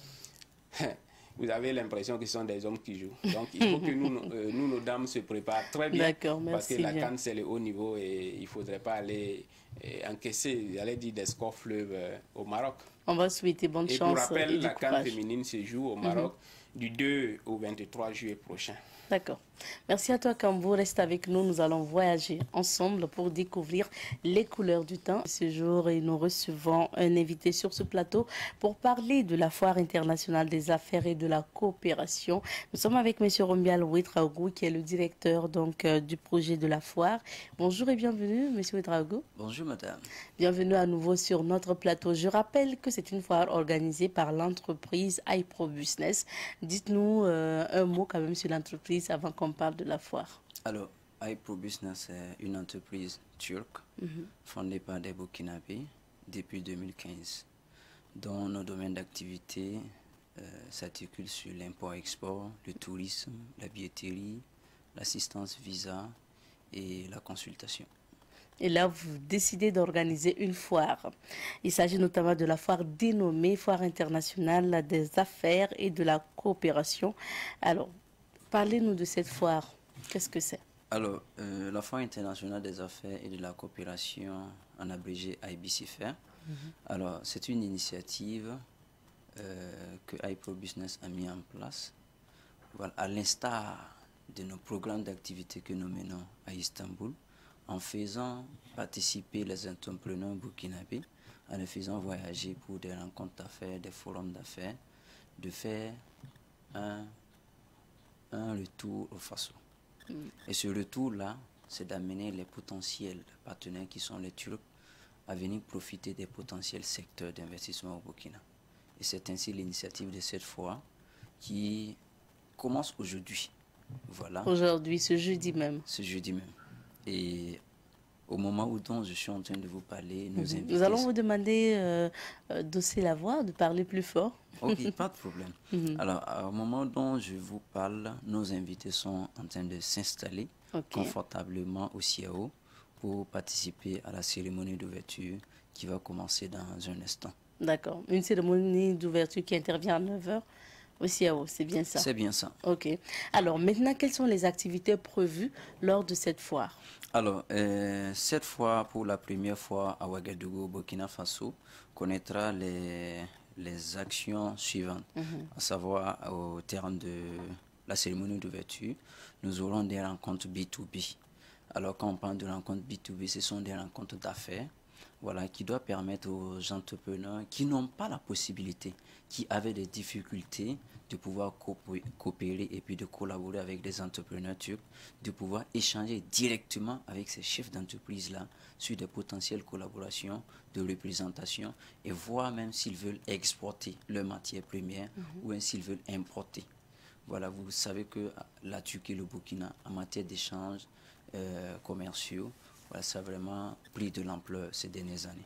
vous avez l'impression que ce sont des hommes qui jouent. Donc il faut que nous, euh, nous nos dames, se préparent très bien, parce que la CAN, c'est le haut niveau et il ne faudrait pas aller euh, encaisser, j'allais dire, des scores fleuves euh, au Maroc. On va souhaiter bonne et chance. Pour rappel, et la du CAN féminine se joue au Maroc mm-hmm. du deux au vingt-trois juillet prochain. D'accord. Merci à toi, Kambo. Reste avec nous. Nous allons voyager ensemble pour découvrir les couleurs du temps. Ce jour, et nous recevons un invité sur ce plateau pour parler de la Foire internationale des affaires et de la coopération. Nous sommes avec M. Rombial Ouedraogo, qui est le directeur donc, euh, du projet de la Foire. Bonjour et bienvenue, M. Ouedraogo. Bonjour, madame. Bienvenue à nouveau sur notre plateau. Je rappelle que c'est une foire organisée par l'entreprise iProBusiness. Dites-nous euh, un mot quand même sur l'entreprise avant qu'on parle de la foire. Alors, iProBusiness est une entreprise turque mm-hmm. fondée par des Burkinabés depuis deux mille quinze, dont nos domaines d'activité euh, s'articulent sur l'import-export, le tourisme, la billetterie, l'assistance visa et la consultation. Et là, vous décidez d'organiser une foire. Il s'agit notamment de la foire dénommée Foire internationale des affaires et de la coopération. Alors, parlez-nous de cette foire. Qu'est-ce que c'est? Alors, euh, la Foire internationale des affaires et de la coopération, en abrégé I B C F A R, mm-hmm. alors c'est une initiative euh, que iProBusiness a mis en place, voilà, à l'instar de nos programmes d'activité que nous menons à Istanbul, en faisant participer les entrepreneurs burkinabés, en les faisant voyager pour des rencontres d'affaires, des forums d'affaires, de faire un, un retour au Faso. Mm. Et ce retour-là, c'est d'amener les potentiels partenaires qui sont les Turcs à venir profiter des potentiels secteurs d'investissement au Burkina. Et c'est ainsi l'initiative de cette fois qui commence aujourd'hui. Voilà. Aujourd'hui, ce jeudi même. Ce jeudi même. Et au moment où dont je suis en train de vous parler, nous mmh. invités... Nous allons vous demander euh, euh, d'hausser la voix, de parler plus fort. Ok, pas de problème. Mmh. Alors, au moment dont je vous parle, nos invités sont en train de s'installer okay. confortablement au C I A O pour participer à la cérémonie d'ouverture qui va commencer dans un instant. D'accord. Une cérémonie d'ouverture qui intervient à neuf heures au C I A O, c'est bien ça? C'est bien ça. Ok. Alors, maintenant, quelles sont les activités prévues lors de cette foire? Alors, euh, cette fois, pour la première fois à Ouagadougou, Burkina Faso, connaîtra les, les actions suivantes, mm-hmm. à savoir au terme de la cérémonie d'ouverture, nous aurons des rencontres B deux B. Alors, quand on parle de rencontres B deux B, ce sont des rencontres d'affaires, voilà, qui doivent permettre aux entrepreneurs qui n'ont pas la possibilité, qui avaient des difficultés de pouvoir coopérer et puis de collaborer avec des entrepreneurs turcs, de pouvoir échanger directement avec ces chefs d'entreprise-là sur des potentielles collaborations, de représentation, et voir même s'ils veulent exporter leurs matières premières mm-hmm. ou s'ils veulent importer. Voilà, vous savez que la Turquie et le Burkina, en matière d'échanges euh, commerciaux, voilà, ça a vraiment pris de l'ampleur ces dernières années.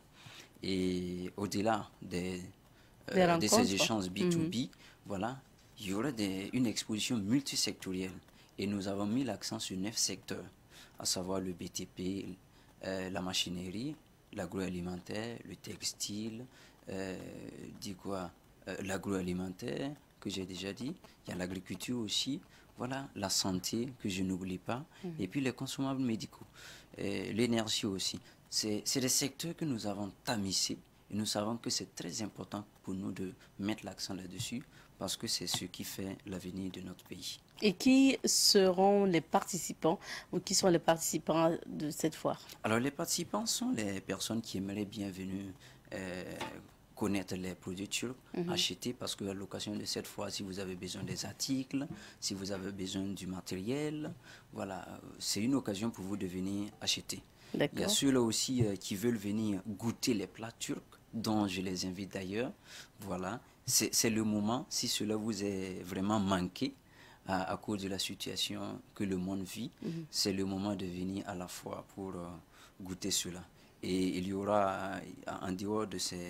Et au-delà des, euh, de ces échanges B deux B, mm-hmm. voilà, il y aurait des, une exposition multisectorielle. Et nous avons mis l'accent sur neuf secteurs, à savoir le B T P, euh, la machinerie, l'agroalimentaire, le textile, euh, dit quoi, euh, l'agroalimentaire, que j'ai déjà dit, il y a l'agriculture aussi, voilà, la santé, que je n'oublie pas, mmh. et puis les consommables médicaux. l'énergie aussi. C'est des secteurs que nous avons tamisés et nous savons que c'est très important pour nous de mettre l'accent là-dessus parce que c'est ce qui fait l'avenir de notre pays. Et qui seront les participants ou qui sont les participants de cette foire? Alors les participants sont les personnes qui aimeraient bien venir euh, connaître les produits turcs, mm-hmm. acheter parce qu'à l'occasion de cette fois, si vous avez besoin des articles, si vous avez besoin du matériel, voilà, c'est une occasion pour vous de venir acheter. Il y a ceux-là aussi euh, qui veulent venir goûter les plats turcs, dont je les invite d'ailleurs. Voilà, c'est le moment, si cela vous est vraiment manqué à, à cause de la situation que le monde vit, mm-hmm. c'est le moment de venir à la fois pour euh, goûter cela. Et il y aura, en dehors de ces,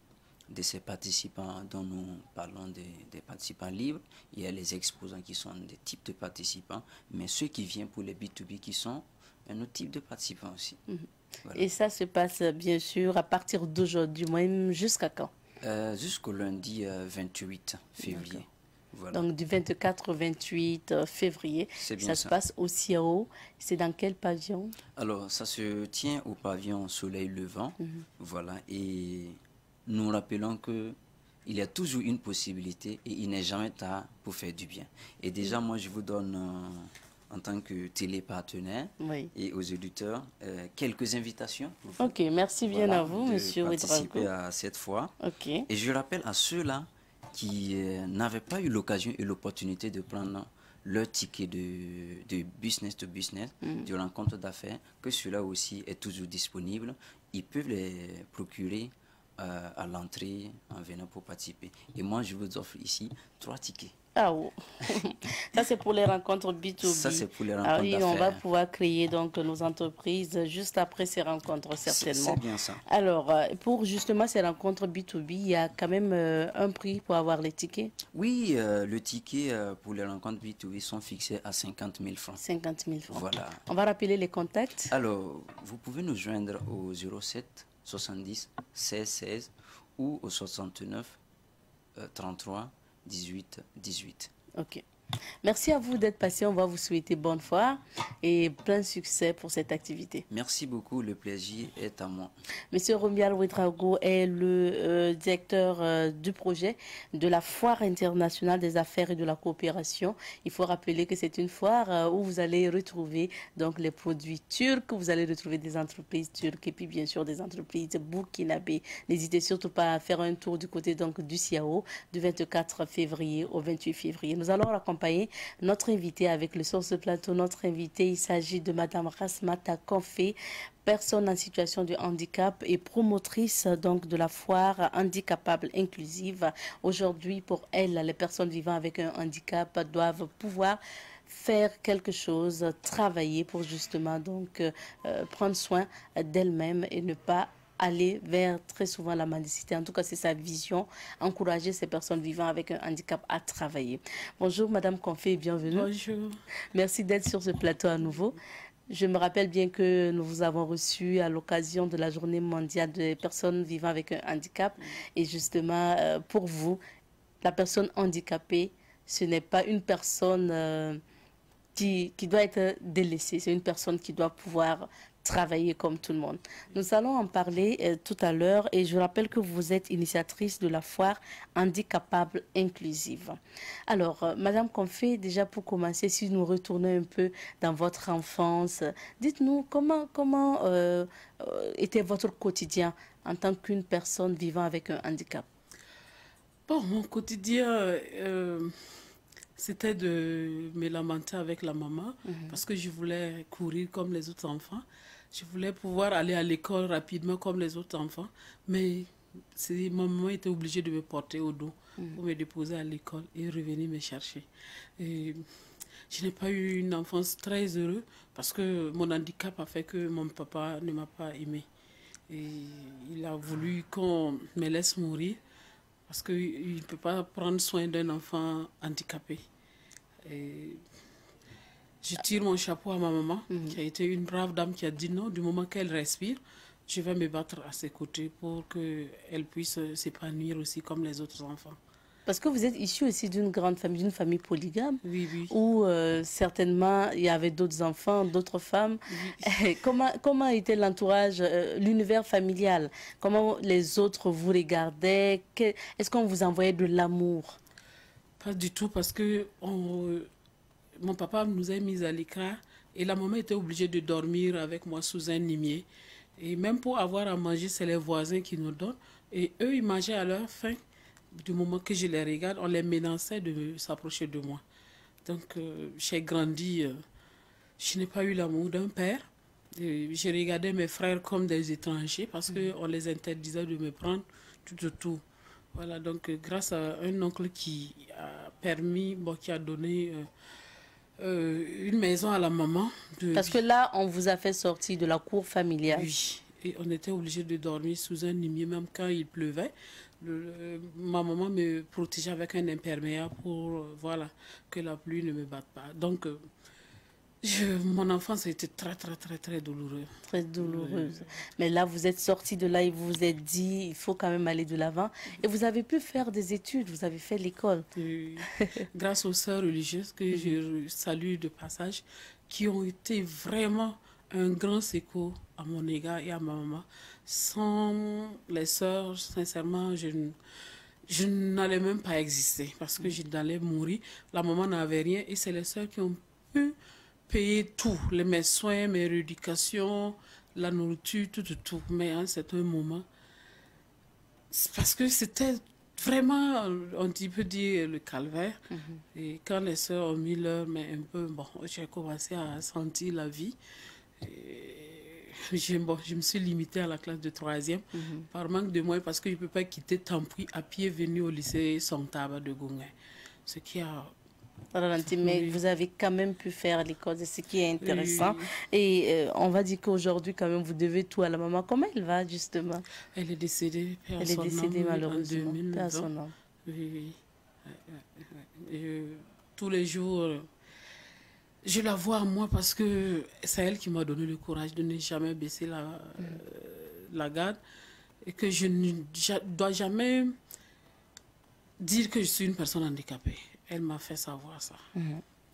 de ces participants dont nous parlons, des, des participants libres, il y a les exposants qui sont des types de participants, mais ceux qui viennent pour les B deux B qui sont un autre type de participants aussi. Mmh. Voilà. Et ça se passe bien sûr à partir d'aujourd'hui, même jusqu'à quand? euh, Jusqu'au lundi euh, vingt-huit février. Voilà. Donc du vingt-quatre au vingt-huit février, ça, ça se passe au C I A O. C'est dans quel pavillon? Alors ça se tient au pavillon Soleil Levant. Mmh. Voilà. Et nous rappelons que il y a toujours une possibilité et il n'est jamais tard pour faire du bien. Et déjà, mmh. moi, je vous donne... Euh, en tant que télépartenaire, oui. et aux auditeurs, euh, quelques invitations. Ok, merci bien voilà, à vous, de monsieur participer à cette fois. Okay. Et je rappelle à ceux-là qui euh, n'avaient pas eu l'occasion et l'opportunité de prendre leur ticket de, de business to business, mm. de rencontre d'affaires, que cela aussi est toujours disponible. Ils peuvent les procurer euh, à l'entrée en venant pour participer. Et moi, je vous offre ici trois tickets. Ah oh. Ça c'est pour les rencontres B deux B. Ça c'est pour les rencontres ah oui, on va pouvoir créer donc nos entreprises juste après ces rencontres certainement. C'est bien ça. Alors pour justement ces rencontres B deux B, il y a quand même euh, un prix pour avoir les tickets? Oui, euh, le ticket euh, pour les rencontres B deux B sont fixés à cinquante mille francs. cinquante mille francs. Voilà. On va rappeler les contacts. Alors, vous pouvez nous joindre au zéro sept soixante-dix seize seize ou au soixante-neuf trente-trois dix-huit dix-huit. Ok. Merci à vous d'être passé. On va vous souhaiter bonne foire et plein succès pour cette activité. Merci beaucoup. Le plaisir est à moi. Monsieur Romuald Ouedraogo est le euh, directeur euh, du projet de la Foire internationale des affaires et de la coopération. Il faut rappeler que c'est une foire euh, où vous allez retrouver donc les produits turcs, vous allez retrouver des entreprises turques et puis bien sûr des entreprises burkinabées. N'hésitez surtout pas à faire un tour du côté donc du C I A O du vingt-quatre février au vingt-huit février. Nous allons accompagner notre invité avec le source plateau. Notre invité, il s'agit de Madame Rasmata Konfé, personne en situation de handicap et promotrice donc de la foire handicapable inclusive. Aujourd'hui, pour elle, les personnes vivant avec un handicap doivent pouvoir faire quelque chose, travailler pour justement donc euh, prendre soin d'elles-mêmes et ne pas aller vers très souvent la mendicité. En tout cas, c'est sa vision, encourager ces personnes vivant avec un handicap à travailler. Bonjour Madame Konfé, bienvenue. Bonjour. Merci d'être sur ce plateau à nouveau. Je me rappelle bien que nous vous avons reçu à l'occasion de la journée mondiale des personnes vivant avec un handicap. Et justement, euh, pour vous, la personne handicapée, ce n'est pas une personne euh, qui, qui doit être délaissée, c'est une personne qui doit pouvoir travailler comme tout le monde. Nous allons en parler euh, tout à l'heure et je rappelle que vous êtes initiatrice de la foire handicapable inclusive. Alors, euh, Madame Konfé, déjà pour commencer, si nous retournons un peu dans votre enfance, dites-nous comment, comment euh, euh, était votre quotidien en tant qu'une personne vivant avec un handicap? Bon, mon quotidien, euh, c'était de me lamenter avec la maman mm-hmm. parce que je voulais courir comme les autres enfants. Je voulais pouvoir aller à l'école rapidement comme les autres enfants, mais ma maman était obligée de me porter au dos mm. pour me déposer à l'école et revenir me chercher. Et je n'ai pas eu une enfance très heureuse parce que mon handicap a fait que mon papa ne m'a pas aimée. Et il a voulu qu'on me laisse mourir parce qu'il ne peut pas prendre soin d'un enfant handicapé. Et je tire mon chapeau à ma maman, mmh. qui a été une brave dame qui a dit non, du moment qu'elle respire, je vais me battre à ses côtés pour qu'elle puisse s'épanouir aussi comme les autres enfants. Parce que vous êtes issu aussi d'une grande famille, d'une famille polygame, Oui, oui. où euh, certainement il y avait d'autres enfants, d'autres femmes. Oui. comment, comment était l'entourage, euh, l'univers familial? Comment les autres vous regardaient? Que- Est-ce qu'on vous envoyait de l'amour? Pas du tout, parce que on, mon papa nous a mis à l'écart et la maman était obligée de dormir avec moi sous un limier. Et même pour avoir à manger, c'est les voisins qui nous donnent. Et eux, ils mangeaient à leur faim. Du moment que je les regarde, on les menaçait de s'approcher de moi. Donc, euh, j'ai grandi, euh, je n'ai pas eu l'amour d'un père. Et je regardais mes frères comme des étrangers parce qu'on les interdisait de me prendre tout tout, tout. Voilà, donc euh, grâce à un oncle qui a permis, bon, qui a donné euh, euh, une maison à la maman. De... Parce que là, on vous a fait sortir de la cour familiale. Oui, et on était obligé de dormir sous un limier, même quand il pleuvait. Le, le, ma maman me protégeait avec un imperméable pour euh, voilà, que la pluie ne me batte pas. Donc, euh, je, mon enfance a été très, très, très, très douloureuse. Très douloureuse. Mais là, vous êtes sorti de là et vous vous êtes dit, il faut quand même aller de l'avant. Et vous avez pu faire des études, vous avez fait l'école. Et grâce aux sœurs religieuses que je salue de passage, qui ont été vraiment un grand secours à mon égard et à ma maman. Sans les sœurs, sincèrement, je, je n'allais même pas exister parce que j'allais mourir. La maman n'avait rien et c'est les sœurs qui ont pu payer tout, les, mes soins, mes rééducations, la nourriture, tout, tout, tout. Mais à un certain moment, parce que c'était vraiment, on peut dire, le calvaire. Mm-hmm. Et quand les sœurs ont mis leur main un peu, bon, j'ai commencé à sentir la vie. Je, bon, je me suis limitée à la classe de troisième mm-hmm. par manque de moyens parce que je ne peux pas quitter Tampoui à pied venir au lycée Sontaba de Gongay. Ce qui a... Ralenti, mais oui. Vous avez quand même pu faire l'école, c'est ce qui est intéressant. Oui. Et euh, on va dire qu'aujourd'hui, quand même, vous devez tout à la maman. Comment elle va, justement? Elle est décédée. Elle est décédée, malheureusement. En deux mille vingt. Oui, oui. Et, euh, tous les jours, je la vois à moi parce que c'est elle qui m'a donné le courage de ne jamais baisser la, mm. euh, la garde et que je ne dois jamais dire que je suis une personne handicapée. Elle m'a fait savoir ça. Mmh.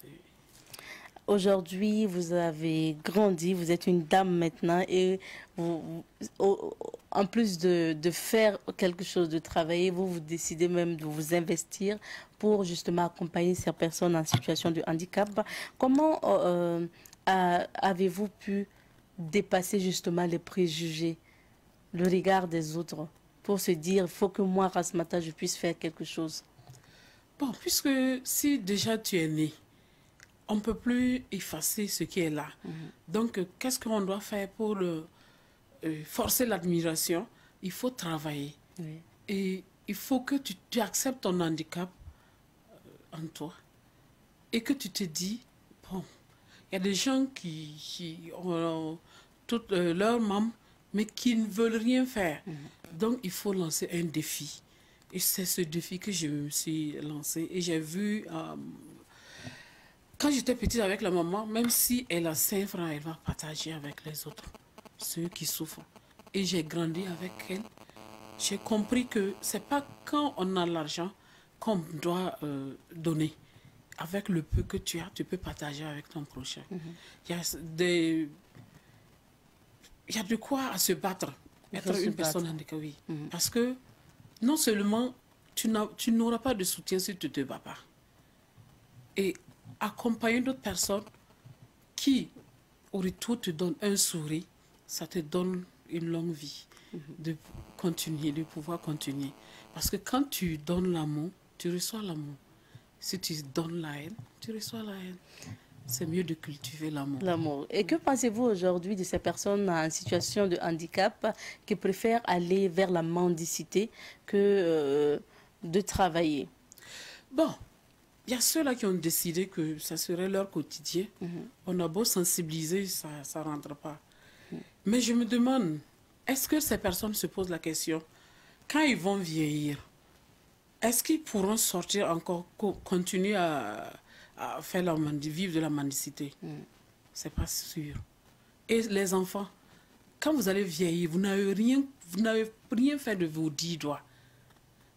Aujourd'hui, vous avez grandi, vous êtes une dame maintenant et vous, vous, en plus de, de faire quelque chose, de travailler, vous, vous décidez même de vous investir pour justement accompagner ces personnes en situation de handicap. Comment euh, avez-vous pu dépasser justement les préjugés, le regard des autres pour se dire, il faut que moi, Rasmata, je puisse faire quelque chose? Bon, puisque si déjà tu es né, on ne peut plus effacer ce qui est là. Mm-hmm. Donc, qu'est-ce qu'on doit faire pour euh, euh, forcer l'admiration? Il faut travailler. Oui. Et il faut que tu, tu acceptes ton handicap euh, en toi. Et que tu te dis, bon, il y a des gens qui, qui ont toutes euh, leurs membres, mais qui ne veulent rien faire. Mm-hmm. Donc, il faut lancer un défi. Et c'est ce défi que je me suis lancé. Et j'ai vu, euh, quand j'étais petite avec la maman, même si elle a cinq francs, elle va partager avec les autres, ceux qui souffrent. Et j'ai grandi avec elle. J'ai compris que ce n'est pas quand on a l'argent qu'on doit euh, donner. Avec le peu que tu as, tu peux partager avec ton prochain. Mm-hmm. Il y a des... Il y a de quoi à se battre, être une personne handicapée. Mm-hmm. Parce que non seulement tu n'auras pas de soutien si tu ne te bats pas. Et accompagner d'autres personnes qui, au retour, te donnent un sourire, ça te donne une longue vie mm-hmm. de continuer, de pouvoir continuer. Parce que quand tu donnes l'amour, tu reçois l'amour. Si tu donnes la haine, tu reçois la haine. C'est mieux de cultiver l'amour. L'amour. Et que pensez-vous aujourd'hui de ces personnes en situation de handicap qui préfèrent aller vers la mendicité que euh, de travailler? Bon, il y a ceux-là qui ont décidé que ça serait leur quotidien. Mm-hmm. On a beau sensibiliser, ça ne rentre pas. Mm-hmm. Mais je me demande, est-ce que ces personnes se posent la question, quand ils vont vieillir, est-ce qu'ils pourront sortir encore, continuer à... à faire la mandi, vivre de la mendicité? Mm. C'est pas sûr. Et les enfants, quand vous allez vieillir, vous n'avez rien, vous n'avez rien fait de vos dix doigts.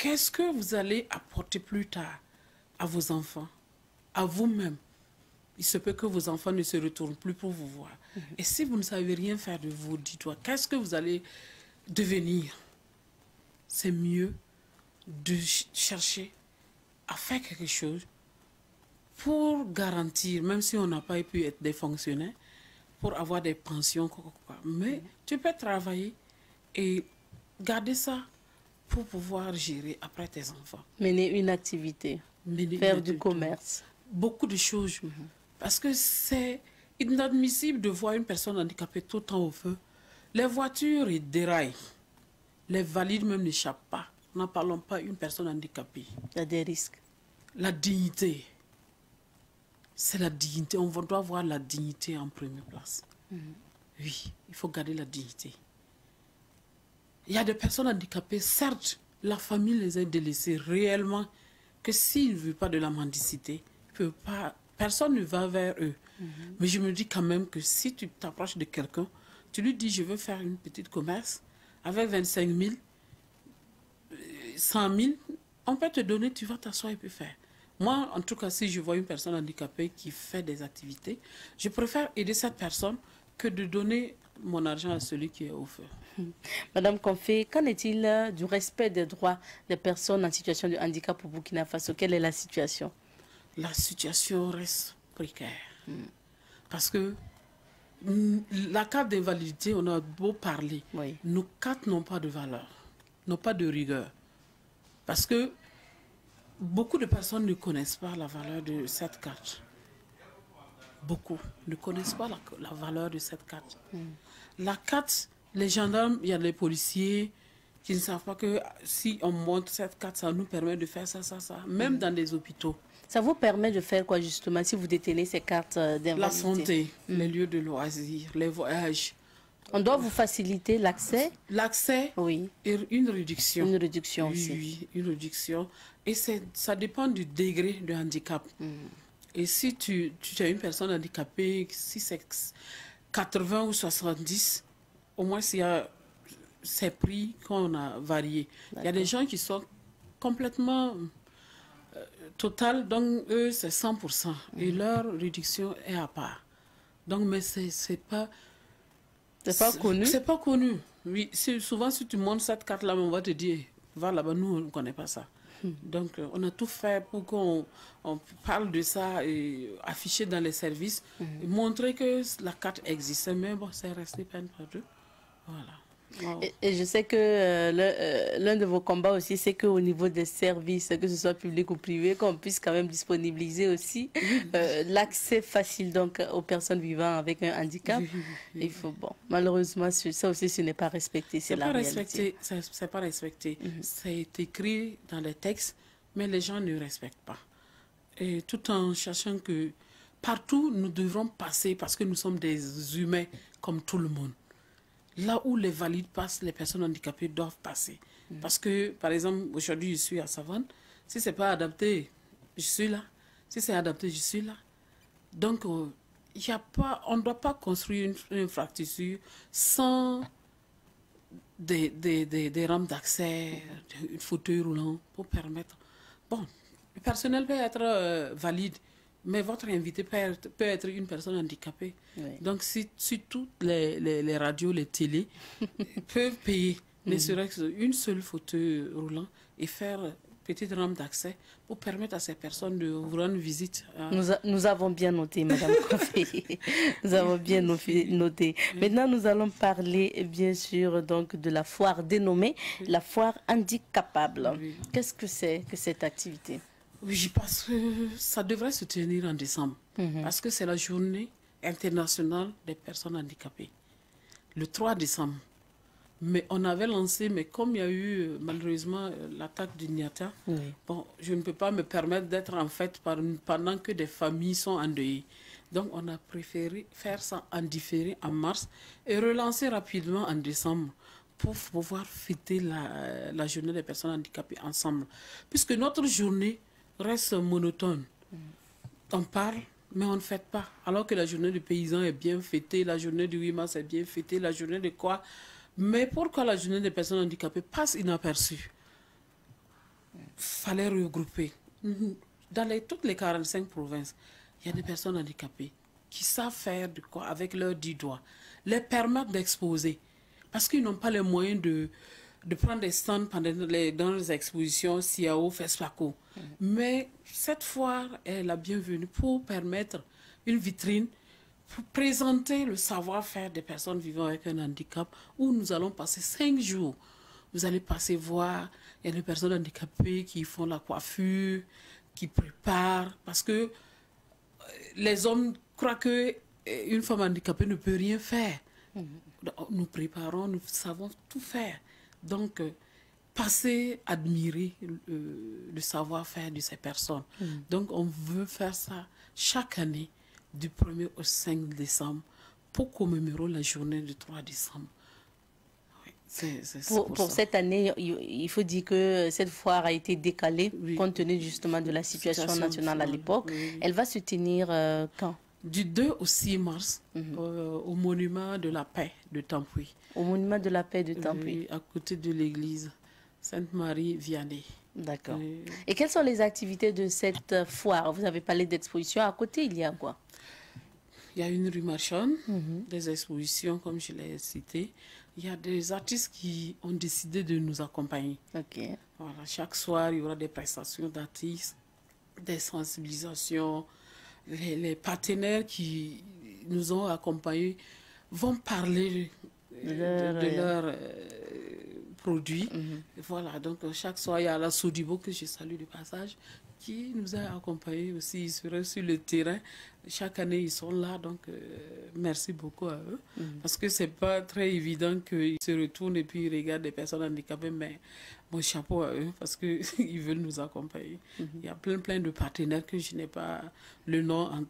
qu'est-ce que vous allez apporter plus tard à vos enfants, à vous-même? Il se peut que vos enfants ne se retournent plus pour vous voir. Mm-hmm. Et si vous ne savez rien faire de vous, dites-toi, qu'est-ce que vous allez devenir? C'est mieux de ch chercher à faire quelque chose pour garantir, même si on n'a pas pu être des fonctionnaires, pour avoir des pensions, quoi, quoi. Mais mm-hmm. tu peux travailler et garder ça pour pouvoir gérer après tes enfants. Mener une activité, Mener faire une du activité. commerce. Beaucoup de choses. Mm-hmm. Parce que c'est inadmissible de voir une personne handicapée tout le temps au feu. Les voitures, ils déraillent. Les valides même n'échappent pas. N'en parlons pas une personne handicapée. Il y a des risques. La dignité. C'est la dignité. On doit avoir la dignité en première place. Mm-hmm. Oui, il faut garder la dignité. Il y a des personnes handicapées, certes, la famille les a délaissées réellement, que s'ils ne veulent pas de la mendicité, peut pas, personne ne va vers eux. Mm-hmm. Mais je me dis quand même que si tu t'approches de quelqu'un, tu lui dis je veux faire une petite commerce avec vingt-cinq mille, cent mille, on peut te donner, tu vas t'asseoir et puis faire. Moi, en tout cas, si je vois une personne handicapée qui fait des activités, je préfère aider cette personne que de donner mon argent à celui qui est au feu. Madame Confé, qu'en est-il du respect des droits des personnes en situation de handicap au Burkina Faso? Quelle est la situation? La situation reste précaire. Mm. Parce que mm, la carte d'invalidité, on a beau parler, oui. Nos cartes n'ont pas de valeur, n'ont pas de rigueur. Parce que beaucoup de personnes ne connaissent pas la valeur de cette carte. Beaucoup ne connaissent pas la, la valeur de cette carte. Mm. La carte, les gendarmes, il y a les policiers qui ne savent pas que si on montre cette carte, ça nous permet de faire ça, ça, ça. Même mm. dans les hôpitaux. Ça vous permet de faire quoi justement si vous détenez ces cartes d'invalidité? La santé, mm. les lieux de loisirs, les voyages. On doit vous faciliter l'accès? L'accès, oui. Et une réduction. Une réduction oui, aussi. Oui, une réduction. Et ça dépend du degré de handicap. Mm. Et si tu, tu as une personne handicapée, si c'est quatre-vingts ou soixante-dix, au moins il y a ces prix qu'on a variés. Il y a des gens qui sont complètement euh, total, donc eux c'est cent pour cent. Mm. Et leur réduction est à part. Donc, mais c'est pas... C'est pas connu? C'est pas connu. Oui, souvent si tu montres cette carte-là, on va te dire, va là-bas, nous on ne connaît pas ça. Donc, euh, on a tout fait pour qu'on on parle de ça et afficher dans les services, mm-hmm. et montrer que la carte existait, mais bon, c'est resté peine perdue. Voilà. Wow. Et, et je sais que euh, l'un euh, de vos combats aussi, c'est qu'au niveau des services, que ce soit public ou privé, qu'on puisse quand même disponibiliser aussi euh, l'accès facile donc aux personnes vivant avec un handicap. Il faut, bon, malheureusement, ça aussi, ce n'est pas respecté, c'est la réalité. C'est pas respecté. Mm-hmm. C'est écrit dans les textes, mais les gens ne respectent pas. Et tout en sachant que partout, nous devrons passer parce que nous sommes des humains comme tout le monde. Là où les valides passent, les personnes handicapées doivent passer. Mmh. Parce que, par exemple, aujourd'hui, je suis à Savane. Si ce n'est pas adapté, je suis là. Si c'est adapté, je suis là. Donc, euh, y a pas, on ne doit pas construire une, une infrastructure sans des, des, des, des rampes d'accès, un fauteuil roulant pour permettre... Bon, le personnel peut être euh, valide, mais votre invité peut être, peut être une personne handicapée. Oui. Donc, si, si toutes les, les, les radios, les télés peuvent payer, ne serait-ce qu'une seule fauteuil roulant et faire petite rampe d'accès pour permettre à ces personnes de vous rendre visite. À... Nous, a, nous avons bien noté, Madame Confé. Nous avons bien noté. noté. Oui. Maintenant, nous allons parler, bien sûr, donc, de la foire dénommée oui. la foire handicapable. Oui. Qu'est-ce que c'est que cette activité? Oui, parce que ça devrait se tenir en décembre. Mm-hmm. Parce que c'est la journée internationale des personnes handicapées. Le trois décembre. Mais on avait lancé, mais comme il y a eu malheureusement l'attaque du Niata, oui. bon, je ne peux pas me permettre d'être en fête par, pendant que des familles sont endeuillées. Donc on a préféré faire ça en différé en mars et relancer rapidement en décembre pour pouvoir fêter la, la journée des personnes handicapées ensemble. Puisque notre journée reste monotone. Mm. On parle, mais on ne fête pas. Alors que la journée du paysan est bien fêtée, la journée du huit mars est bien fêtée, la journée de quoi. Mais pourquoi la journée des personnes handicapées passe inaperçue? fallait regrouper. Dans les, toutes les quarante-cinq provinces, il y a des personnes handicapées qui savent faire de quoi avec leurs dix doigts, les permettre d'exposer. Parce qu'ils n'ont pas les moyens de, de prendre des stands pendant les, dans les expositions C I A O, FESPACO. Mm-hmm. Mais cette foire est la bienvenue pour permettre une vitrine, pour présenter le savoir-faire des personnes vivant avec un handicap, où nous allons passer cinq jours. Vous allez passer voir, il y a des personnes handicapées qui font la coiffure, qui préparent, parce que les hommes croient qu'une femme handicapée ne peut rien faire. Mmh. Nous préparons, nous savons tout faire. Donc, euh, passer, admirer euh, le savoir-faire de ces personnes. Mmh. Donc, on veut faire ça chaque année, du premier au cinq décembre, pour commémorer la journée du trois décembre. C'est, c'est pour pour, pour cette année, il faut dire que cette foire a été décalée, oui, compte tenu justement de la situation, situation nationale à l'époque. Oui. Elle va se tenir euh, quand? Du deux au six mars, mm-hmm. euh, au monument de la paix de Tampuy. Au monument de la paix de Tampuy. Oui, à côté de l'église Sainte-Marie-Vianney. D'accord. Euh... Et quelles sont les activités de cette foire? Vous avez parlé d'exposition. À côté, il y a quoi? Il y a une rue marchande, mm-hmm. des expositions, comme je l'ai cité. Il y a des artistes qui ont décidé de nous accompagner. Okay. Voilà, chaque soir, il y aura des prestations d'artistes, des sensibilisations. Les, les partenaires qui nous ont accompagnés vont parler de, de leurs de, de leur, euh, produits. Mm-hmm. Voilà, donc chaque soir, il y a la Sodibo, que je salue de passage, qui nous a accompagnés aussi. Ils seraient sur le terrain. Chaque année, ils sont là. Donc, euh, merci beaucoup à eux. Mm-hmm. Parce que ce n'est pas très évident qu'ils se retournent et puis ils regardent des personnes handicapées. Mais mon chapeau à eux, parce qu'ils veulent nous accompagner. Mm-hmm. Il y a plein, plein de partenaires que je n'ai pas le nom en,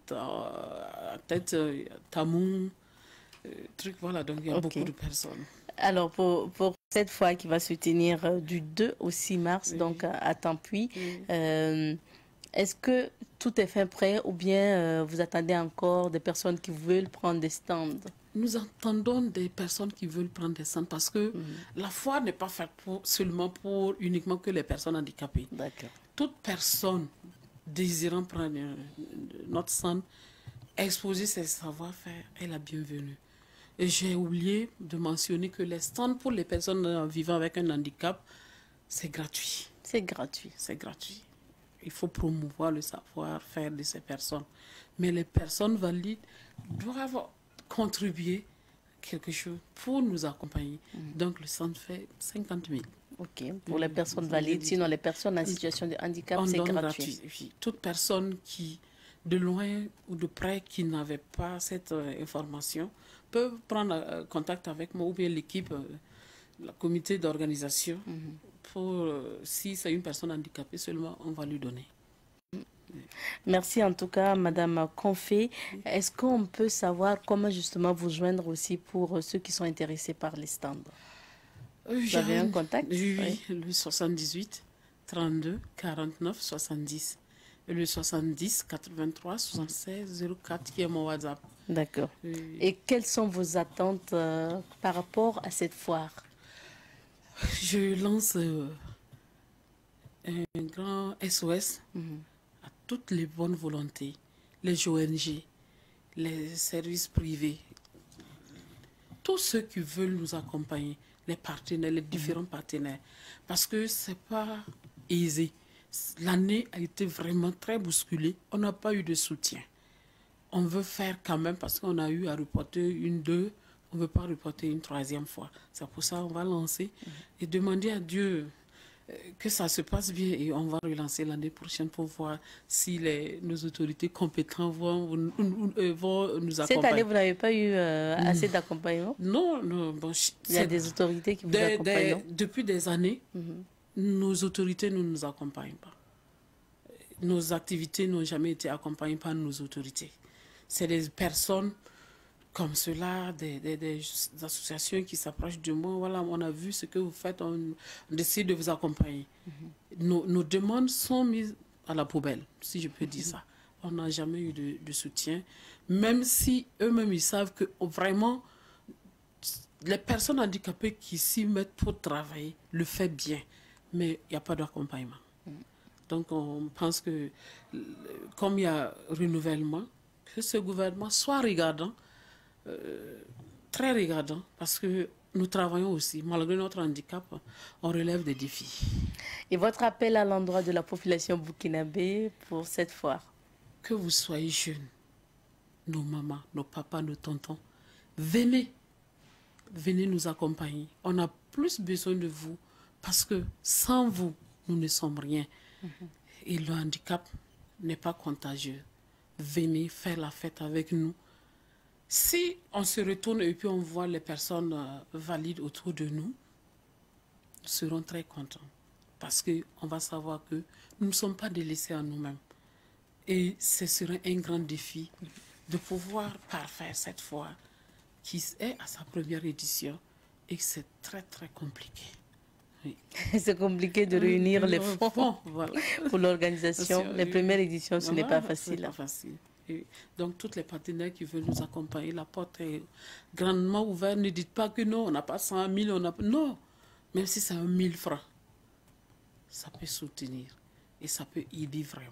en tête. Euh, Tamoun, euh, truc, voilà. Donc, il y a okay. beaucoup de personnes. Alors, pour, pour cette fois qui va se tenir euh, du deux au six mars, oui. donc à, à Tampuy, oui. euh, est-ce que tout est fait prêt ou bien euh, vous attendez encore des personnes qui veulent prendre des stands? Nous attendons des personnes qui veulent prendre des stands parce que mmh. la foire n'est pas faite pour, seulement pour uniquement que les personnes handicapées. D'accord. Toute personne désirant prendre euh, notre stand, exposer ses savoir-faire est la bienvenue. Et j'ai oublié de mentionner que les stands pour les personnes vivant avec un handicap, c'est gratuit. C'est gratuit. C'est gratuit. Il faut promouvoir le savoir-faire de ces personnes. Mais les personnes valides doivent contribuer quelque chose pour nous accompagner. Mmh. Donc le stand fait cinquante mille. Ok, pour les personnes valides. Sinon, les personnes en situation de handicap, c'est gratuit. gratuit. Toute personne qui, de loin ou de près, qui n'avait pas cette euh, information, peuvent prendre euh, contact avec moi ou bien l'équipe, euh, le comité d'organisation. Mm-hmm. Pour, euh, si c'est une personne handicapée seulement, on va lui donner. Merci en tout cas, Madame Confé. Est-ce qu'on peut savoir comment justement vous joindre aussi pour euh, ceux qui sont intéressés par les stands? euh, Vous avez un contact? Oui, oui, le soixante-dix-huit trente-deux quarante-neuf soixante-dix. Et le soixante-dix quatre-vingt-trois soixante-seize zéro quatre qui est mon WhatsApp. D'accord. Oui. Et quelles sont vos attentes euh, par rapport à cette foire? Je lance euh, un grand S O S mm-hmm. à toutes les bonnes volontés, les O N G, les services privés, tous ceux qui veulent nous accompagner, les partenaires, les différents mm-hmm. partenaires, parce que ce n'est pas aisé. L'année a été vraiment très bousculée. On n'a pas eu de soutien. On veut faire quand même parce qu'on a eu à reporter une, deux. On ne veut pas reporter une troisième fois. C'est pour ça qu'on va lancer mmh. et demander à Dieu que ça se passe bien. Et on va relancer l'année prochaine pour voir si les, nos autorités compétentes vont, vont, vont nous accompagner. Cette année, vous n'avez pas eu euh, mmh. assez d'accompagnement? Non, non. Bon, il y a des autorités qui vous des, accompagnent des, Depuis des années, mmh. nos autorités ne nous accompagnent pas. Nos activités n'ont jamais été accompagnées par nos autorités. C'est des personnes comme cela, des, des, des associations qui s'approchent de moi. Voilà, on a vu ce que vous faites, on, on décide de vous accompagner. Mm-hmm. nos, nos demandes sont mises à la poubelle, si je peux mm-hmm. dire ça. On n'a jamais eu de, de soutien, même si eux-mêmes, ils savent que vraiment, les personnes handicapées qui s'y mettent pour travailler le font bien, mais il n'y a pas d'accompagnement. Donc on pense que, comme il y a renouvellement, que ce gouvernement soit regardant, euh, très regardant, parce que nous travaillons aussi, malgré notre handicap, on relève des défis. Et votre appel à l'endroit de la population burkinabé pour cette foire? Que vous soyez jeunes, nos mamans, nos papas, nos tontons, venez, venez nous accompagner. On a plus besoin de vous, parce que sans vous, nous ne sommes rien. Mm-hmm. Et le handicap n'est pas contagieux. Venez faire la fête avec nous. Si on se retourne et puis on voit les personnes euh, valides autour de nous, nous serons très contents. Parce qu'on va savoir que nous ne sommes pas délaissés à nous-mêmes. Et ce serait un grand défi de pouvoir parfaire cette foire qui est à sa première édition et que c'est très très compliqué. Oui. C'est compliqué de réunir les fonds bon, voilà. pour l'organisation. Les premières éditions, ce voilà, n'est pas facile. Pas facile. Et donc, tous les partenaires qui veulent nous accompagner, la porte est grandement ouverte. Ne dites pas que non, on n'a pas cent mille, on a... Non, même si c'est un mille francs, ça peut soutenir et ça peut aider vraiment.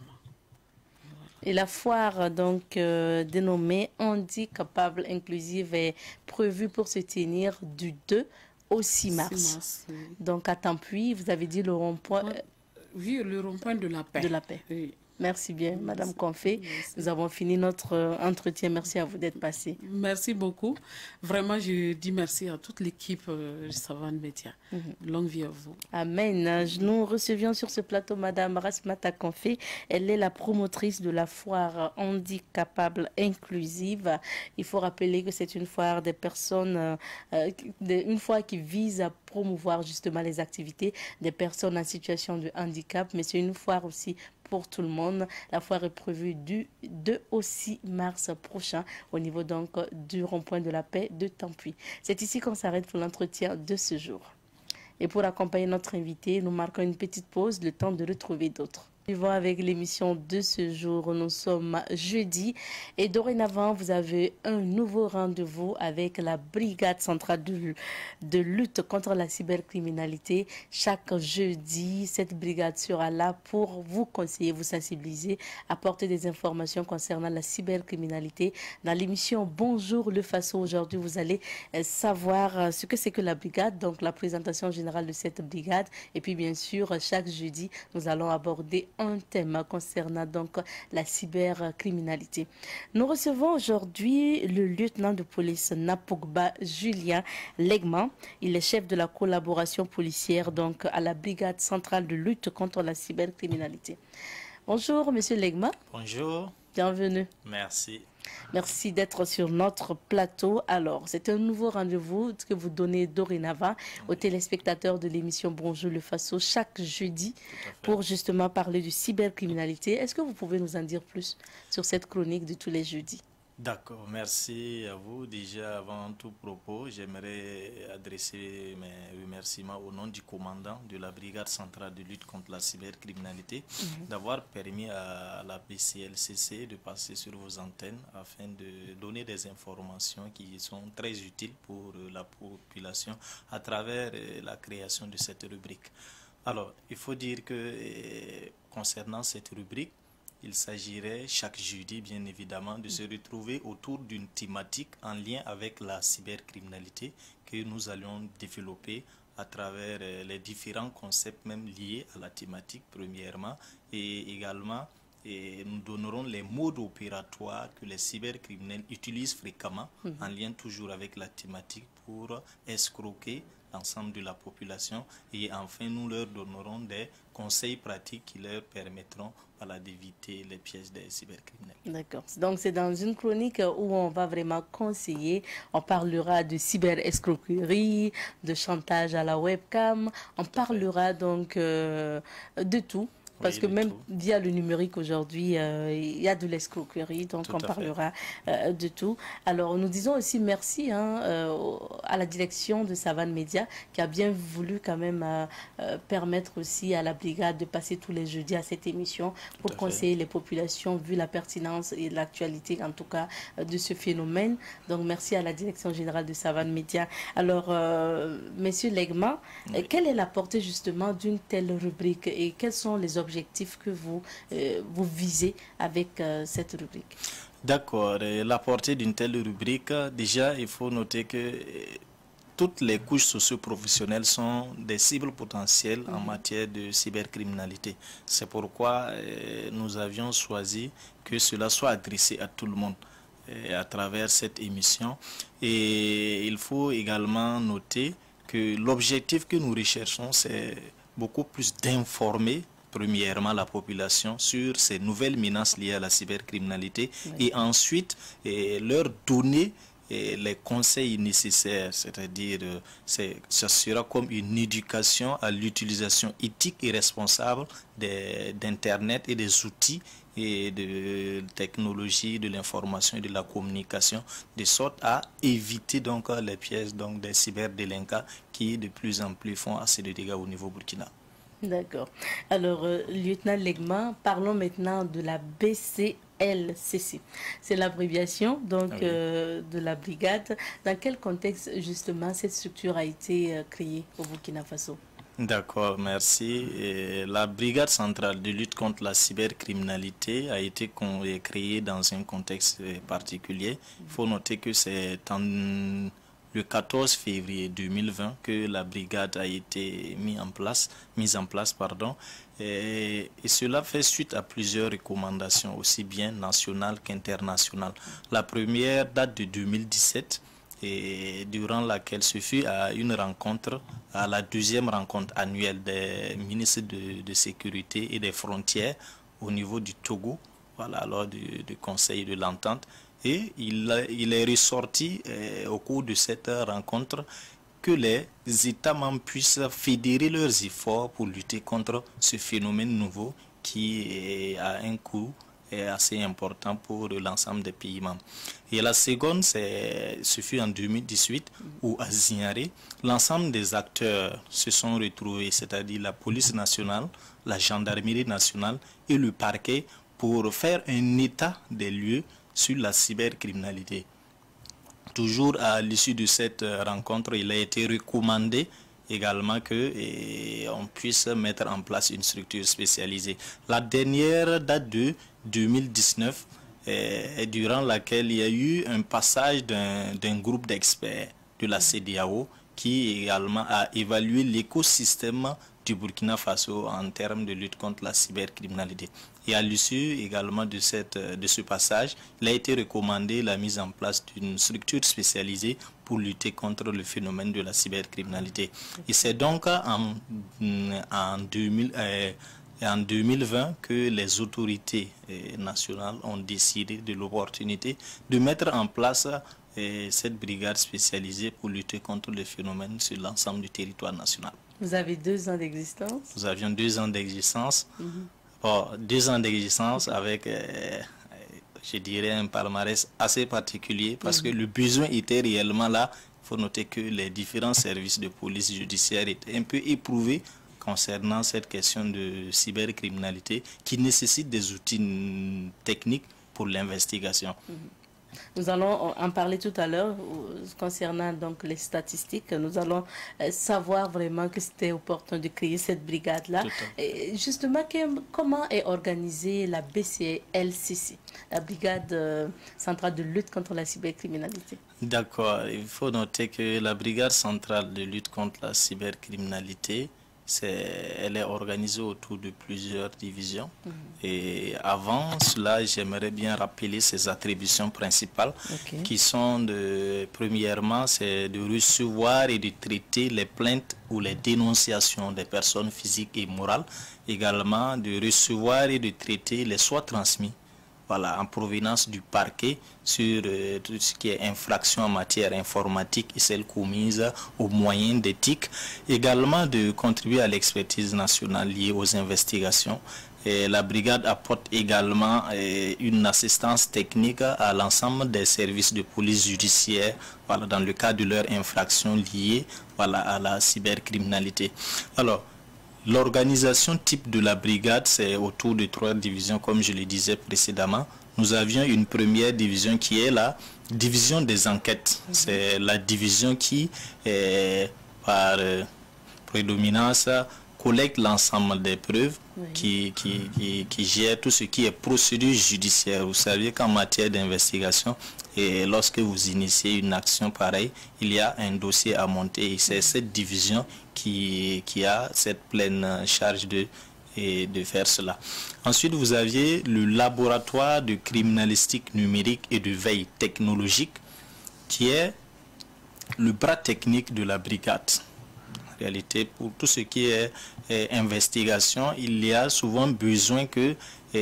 Voilà. Et la foire, donc, euh, dénommée Handicapable Inclusive, est prévue pour se tenir du deux au six mars. six mars oui. Donc, à Tampuy, vous avez dit le rond-point... Oui, le rond-point de la paix. De la paix. Oui. Merci bien, Merci. Madame Confé. Merci. Nous avons fini notre euh, entretien. Merci à vous d'être passée. Merci beaucoup. Vraiment, je dis merci à toute l'équipe euh, Savane Média. Mm-hmm. Longue vie à vous. Amen. Nous recevions sur ce plateau Madame Rasmata Confé. Elle est la promotrice de la foire handicapable inclusive. Il faut rappeler que c'est une foire des personnes, euh, une foire qui vise à promouvoir justement les activités des personnes en situation de handicap, mais c'est une foire aussi pour tout le monde. La foire est prévue du deux au six mars prochain au niveau donc du rond-point de la paix de Tampuy. C'est ici qu'on s'arrête pour l'entretien de ce jour. Et pour accompagner notre invité, nous marquons une petite pause, le temps de retrouver d'autres. Suivons avec l'émission de ce jour. Nous sommes jeudi et dorénavant, vous avez un nouveau rendez-vous avec la Brigade centrale de, de lutte contre la cybercriminalité. Chaque jeudi, cette brigade sera là pour vous conseiller, vous sensibiliser, apporter des informations concernant la cybercriminalité. Dans l'émission Bonjour le Faso, aujourd'hui, vous allez savoir ce que c'est que la brigade, donc la présentation générale de cette brigade. Et puis, bien sûr, chaque jeudi, nous allons aborder un thème concernant donc la cybercriminalité. Nous recevons aujourd'hui le lieutenant de police Napogba Julien Legman. Il est chef de la collaboration policière donc à la brigade centrale de lutte contre la cybercriminalité. Bonjour Monsieur Legman. Bonjour. Bienvenue. Merci. Merci d'être sur notre plateau. Alors, c'est un nouveau rendez-vous que vous donnez dorénavant aux téléspectateurs de l'émission Bonjour le Faso chaque jeudi pour justement parler de cybercriminalité. Est-ce que vous pouvez nous en dire plus sur cette chronique de tous les jeudis? D'accord, merci à vous. Déjà, avant tout propos, j'aimerais adresser mes remerciements au nom du commandant de la Brigade centrale de lutte contre la cybercriminalité mm-hmm. d'avoir permis à la B C L C C de passer sur vos antennes afin de donner des informations qui sont très utiles pour la population à travers la création de cette rubrique. Alors, il faut dire que concernant cette rubrique, il s'agirait chaque jeudi, bien évidemment, de se retrouver autour d'une thématique en lien avec la cybercriminalité que nous allons développer à travers les différents concepts même liés à la thématique, premièrement, et également et nous donnerons les modes opératoires que les cybercriminels utilisent fréquemment mmh. en lien toujours avec la thématique pour escroquer l'ensemble de la population et enfin nous leur donnerons des conseils pratiques qui leur permettront voilà, d'éviter les pièges des cybercriminels. D'accord. Donc c'est dans une chronique où on va vraiment conseiller, on parlera de cyberescroquerie, de chantage à la webcam, on parlera donc euh, de tout. Parce Oui, que du même tout. via le numérique aujourd'hui, euh, il y a de l'escroquerie, donc Tout on à fait. parlera euh, de tout. Alors nous disons aussi merci hein, euh, au- à la direction de Savane Média qui a bien voulu quand même euh, euh, permettre aussi à la brigade de passer tous les jeudis à cette émission pour à fait. conseiller les populations vu la pertinence et l'actualité en tout cas euh, de ce phénomène. Donc merci à la direction générale de Savane Média. Alors, euh, Monsieur Legma, Oui. quelle est la portée justement d'une telle rubrique et quels sont les objectifs que vous, euh, vous visez avec euh, cette rubrique? D'accord. Et la portée d'une telle rubrique, déjà, il faut noter que euh, toutes les couches socio-professionnelles sont des cibles potentielles en matière de cybercriminalité. C'est pourquoi euh, nous avions choisi que cela soit adressé à tout le monde euh, à travers cette émission. Et il faut également noter que l'objectif que nous recherchons, c'est beaucoup plus d'informer premièrement la population sur ces nouvelles menaces liées à la cybercriminalité Oui. et ensuite eh, leur donner eh, les conseils nécessaires, c'est-à-dire euh, c'est- ça sera comme une éducation à l'utilisation éthique et responsable des- d'Internet et des outils et de technologie de l'information et de la communication, de sorte à éviter donc les pièges donc des cyberdélinquants qui de plus en plus font assez de dégâts au niveau Burkina. D'accord. Alors, euh, lieutenant Legma, parlons maintenant de la B C L C C. C'est l'abréviation donc Ah oui. euh, de la brigade. Dans quel contexte justement cette structure a été euh, créée au Burkina Faso? D'accord, merci. Et la brigade centrale de lutte contre la cybercriminalité a été con- créée dans un contexte euh, particulier. Il faut noter que c'est en le quatorze février deux mille vingt que la brigade a été mise en place, mise en place pardon, et, et cela fait suite à plusieurs recommandations, aussi bien nationales qu'internationales. La première date de deux mille dix-sept, et durant laquelle ce fut à une rencontre, à la deuxième rencontre annuelle des ministres de, de sécurité et des frontières au niveau du Togo, voilà, lors du, du Conseil de l'entente. Et il, a- il est ressorti euh, au cours de cette rencontre que les États membres puissent fédérer leurs efforts pour lutter contre ce phénomène nouveau qui est, a un coût est assez important pour l'ensemble des pays membres. Et la seconde, c'est, ce fut en deux mille dix-huit où à Zignaré, l'ensemble des acteurs se sont retrouvés, c'est-à-dire la police nationale, la gendarmerie nationale et le parquet pour faire un état des lieux sur la cybercriminalité. Toujours à l'issue de cette euh, rencontre, il a été recommandé également que eh, on puisse mettre en place une structure spécialisée. La dernière date de deux mille dix-neuf, eh, durant laquelle il y a eu un passage d'un d'un groupe d'experts de la C D A O qui également a évalué l'écosystème du Burkina Faso en termes de lutte contre la cybercriminalité. Et à l'issue également de, cette, de ce passage, il a été recommandé la mise en place d'une structure spécialisée pour lutter contre le phénomène de la cybercriminalité. Et c'est donc en, en, deux mille, euh, en deux mille vingt que les autorités euh, nationales ont décidé de l'opportunité de mettre en place euh, cette brigade spécialisée pour lutter contre le phénomène sur l'ensemble du territoire national. Vous avez deux ans d'existence. Nous avions deux ans d'existence. Mm-hmm. Bon, deux ans d'existence avec, euh, je dirais, un palmarès assez particulier parce mm-hmm. que le besoin était réellement là. Il faut noter que les différents services de police judiciaire étaient un peu éprouvés concernant cette question de cybercriminalité qui nécessite des outils techniques pour l'investigation. Mm-hmm. Nous allons en parler tout à l'heure concernant donc les statistiques. Nous allons savoir vraiment que c'était opportun de créer cette brigade-là. Et justement, que, comment est organisée la B C L C C, la brigade euh, centrale de lutte contre la cybercriminalité? D'accord. Il faut noter que la brigade centrale de lutte contre la cybercriminalité, c'est, elle est organisée autour de plusieurs divisions. Mmh. Et avant cela, j'aimerais bien rappeler ses attributions principales, okay. qui sont de, premièrement, c'est de recevoir et de traiter les plaintes ou les dénonciations des personnes physiques et morales, également de recevoir et de traiter les soins transmis, voilà, en provenance du parquet sur euh, tout ce qui est infraction en matière informatique et celles commises aux moyens d'éthique. Également de contribuer à l'expertise nationale liée aux investigations. Et la brigade apporte également eh, une assistance technique à l'ensemble des services de police judiciaire, voilà, dans le cas de leurs infractions liées, voilà, à la cybercriminalité. Alors, l'organisation type de la brigade, c'est autour de trois divisions, comme je le disais précédemment. Nous avions une première division qui est la division des enquêtes. Mm-hmm. C'est la division qui, est, par euh, prédominance, collecte l'ensemble des preuves, oui. qui, qui, qui, qui gère tout ce qui est procédure judiciaire. Vous savez qu'en matière d'investigation, et lorsque vous initiez une action pareille, il y a un dossier à monter. Et c'est cette division qui, qui a cette pleine charge de, et de faire cela. Ensuite, vous aviez le laboratoire de criminalistique numérique et de veille technologique, qui est le bras technique de la brigade. En réalité, pour tout ce qui est, est investigation, il y a souvent besoin que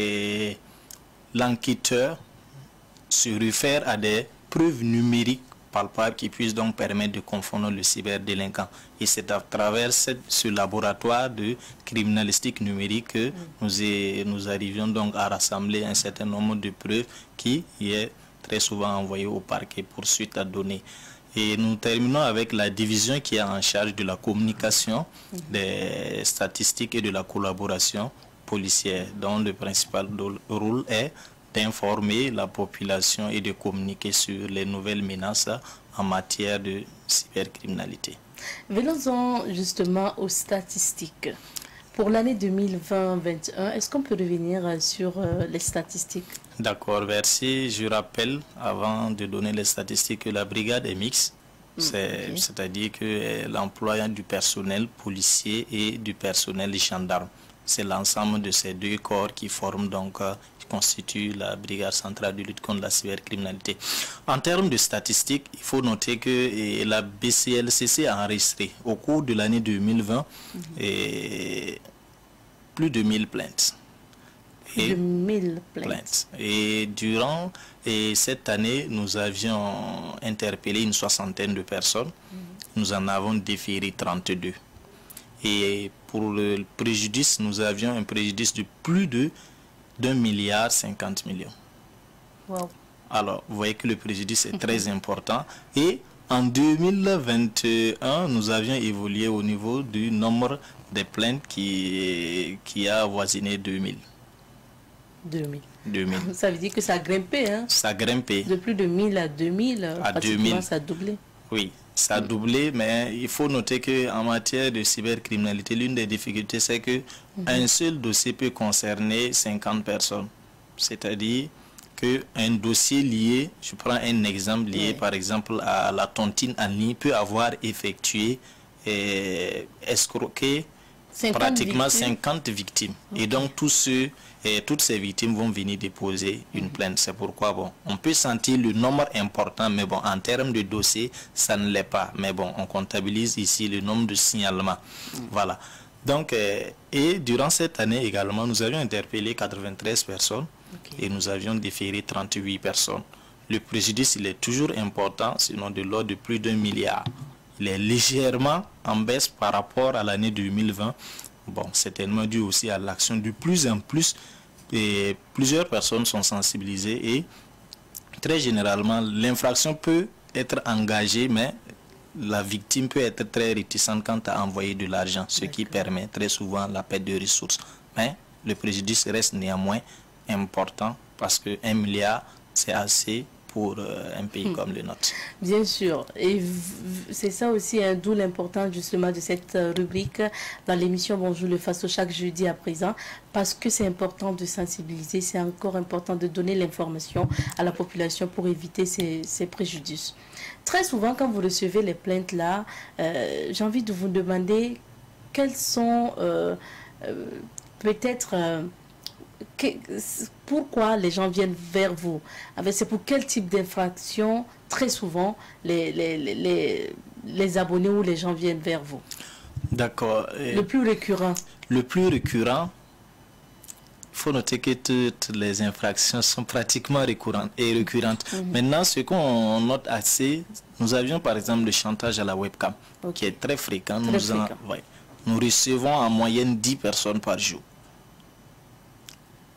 l'enquêteur se réfère à des preuves numériques palpables qui puissent donc permettre de confondre le cyberdélinquant. Et c'est à travers cette, ce laboratoire de criminalistique numérique que nous, est, nous arrivions donc à rassembler un certain nombre de preuves qui est très souvent envoyé au parquet pour suite à donner. Et nous terminons avec la division qui est en charge de la communication, mmh. des statistiques et de la collaboration policière, dont le principal rôle est d'informer la population et de communiquer sur les nouvelles menaces en matière de cybercriminalité. Venons-en justement aux statistiques. Pour l'année deux mille vingt vingt et un, est-ce qu'on peut revenir sur euh, les statistiques? D'accord, merci. Je rappelle, avant de donner les statistiques, que la brigade est mixte. C'est-à-dire okay. que l'emploi du personnel policier et du personnel gendarme. C'est l'ensemble de ces deux corps qui forment donc, euh, qui constituent la brigade centrale de lutte contre la cybercriminalité. En termes de statistiques, il faut noter que et, la B C L C C a enregistré au cours de l'année deux mille vingt mm-hmm. et, plus de mille plaintes. Et, de mille plaintes. plaintes. Et durant et cette année, nous avions interpellé une soixantaine de personnes. Mm-hmm. Nous en avons déféré trente-deux. Et pour le préjudice, nous avions un préjudice de plus de d'un milliard cinquante millions. Wow. Alors, vous voyez que le préjudice est très important. Et en deux mille vingt et un, nous avions évolué au niveau du nombre de plaintes qui, qui a avoisiné deux mille. deux mille. deux mille. Ça veut dire que ça a grimpé, hein? Ça a grimpé. De plus de mille à deux mille, à deux mille. Ça a doublé. Oui. Ça a doublé, mais il faut noter qu'en matière de cybercriminalité, l'une des difficultés, c'est qu'un mm-hmm. seul dossier peut concerner cinquante personnes. C'est-à-dire qu'un dossier lié, je prends un exemple lié oui. par exemple à la tontine en ligne, peut avoir effectué, et escroqué pratiquement victimes. cinquante victimes. Okay. Et donc tous ceux, et toutes ces victimes vont venir déposer une plainte. C'est pourquoi bon, on peut sentir le nombre important, mais bon, en termes de dossier, ça ne l'est pas. Mais bon, on comptabilise ici le nombre de signalements. Mm. Voilà. Donc, euh, et durant cette année également, nous avions interpellé quatre-vingt-treize personnes okay. et nous avions déféré trente-huit personnes. Le préjudice, il est toujours important, sinon de l'ordre de plus d'un milliard. Il est légèrement en baisse par rapport à l'année deux mille vingt. Bon, c'est tellement dû aussi à l'action de plus en plus. Et plusieurs personnes sont sensibilisées et très généralement, l'infraction peut être engagée, mais la victime peut être très réticente quant à envoyer de l'argent, ce qui permet très souvent la perte de ressources. Mais le préjudice reste néanmoins important parce que un milliard, c'est assez pour euh, un pays hmm. comme le nôtre. Bien sûr. Et c'est ça aussi, hein, d'où l'importance justement de cette rubrique dans l'émission Bonjour le Faso chaque jeudi à présent, parce que c'est important de sensibiliser, c'est encore important de donner l'information à la population pour éviter ces, ces préjudices. Très souvent, quand vous recevez les plaintes là, euh, j'ai envie de vous demander quels sont euh, euh, peut-être... Euh, Que, pourquoi les gens viennent vers vous? C'est pour quel type d'infraction très souvent les, les, les, les abonnés ou les gens viennent vers vous? D'accord. Le plus récurrent? Le plus récurrent, il faut noter que toutes les infractions sont pratiquement récurrentes et récurrentes. Mm-hmm. Maintenant, ce qu'on note assez, nous avions par exemple le chantage à la webcam, okay. qui est très fréquent. Très nous, fréquent. En, ouais, nous recevons en moyenne dix personnes par jour.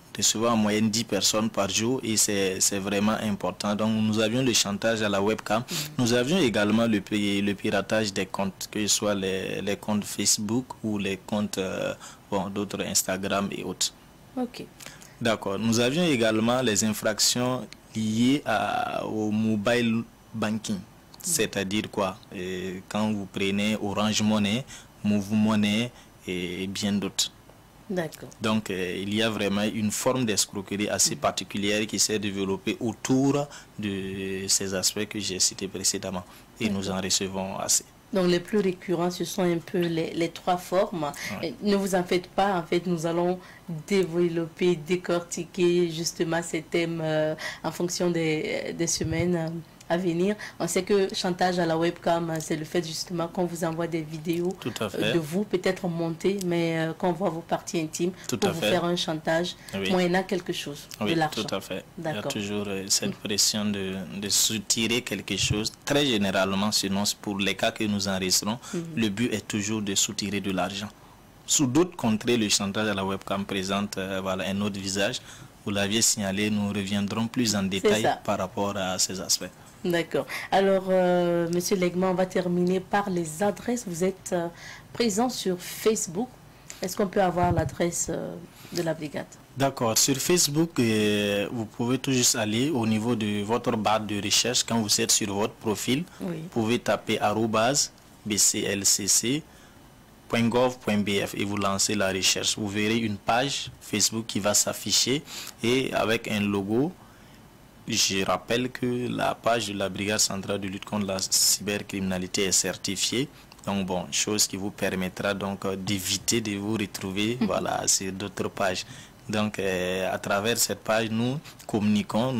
recevons en moyenne dix personnes par jour et c'est vraiment important. Donc nous avions le chantage à la webcam. Mmh. Nous avions également le, le piratage des comptes, que ce soit les, les comptes Facebook ou les comptes euh, bon, d'autres Instagram et autres. Ok. D'accord. Nous avions également les infractions liées à, au mobile banking. Mmh. C'est-à-dire quoi? Et quand vous prenez Orange Money, Move Money et bien d'autres. D'accord. Donc, euh, il y a vraiment une forme d'escroquerie assez particulière qui s'est développée autour de ces aspects que j'ai cités précédemment. Et nous en recevons assez. Donc, les plus récurrents, ce sont un peu les, les trois formes. Ouais. Ne vous en faites pas. En fait, nous allons développer, décortiquer justement ces thèmes euh, en fonction des, des semaines euh, à venir. On sait que chantage à la webcam, c'est le fait justement qu'on vous envoie des vidéos de vous, peut-être montées, mais euh, qu'on voit vos parties intimes tout pour à vous fait. faire un chantage, oui. moyennant quelque chose, oui, de l'argent. Tout à fait. Il y a toujours euh, cette pression de, de soutirer quelque chose. Très généralement, sinon pour les cas que nous enregistrons, mm-hmm. le but est toujours de soutirer de l'argent. Sous d'autres contrées, le chantage à la webcam présente euh, voilà, un autre visage. Vous l'aviez signalé, nous reviendrons plus en détail par rapport à ces aspects. D'accord. Alors, euh, Monsieur Legman, on va terminer par les adresses. Vous êtes euh, présent sur Facebook. Est-ce qu'on peut avoir l'adresse euh, de la brigade? D'accord. Sur Facebook, euh, vous pouvez tout juste aller au niveau de votre barre de recherche. Quand vous êtes sur votre profil, oui. vous pouvez taper arobase b c l c c point gov point b f et vous lancez la recherche. Vous verrez une page Facebook qui va s'afficher et avec un logo. Je rappelle que la page de la Brigade centrale de lutte contre la cybercriminalité est certifiée. Donc bon, chose qui vous permettra donc d'éviter de vous retrouver voilà, sur d'autres pages. Donc euh, à travers cette page, nous communiquons,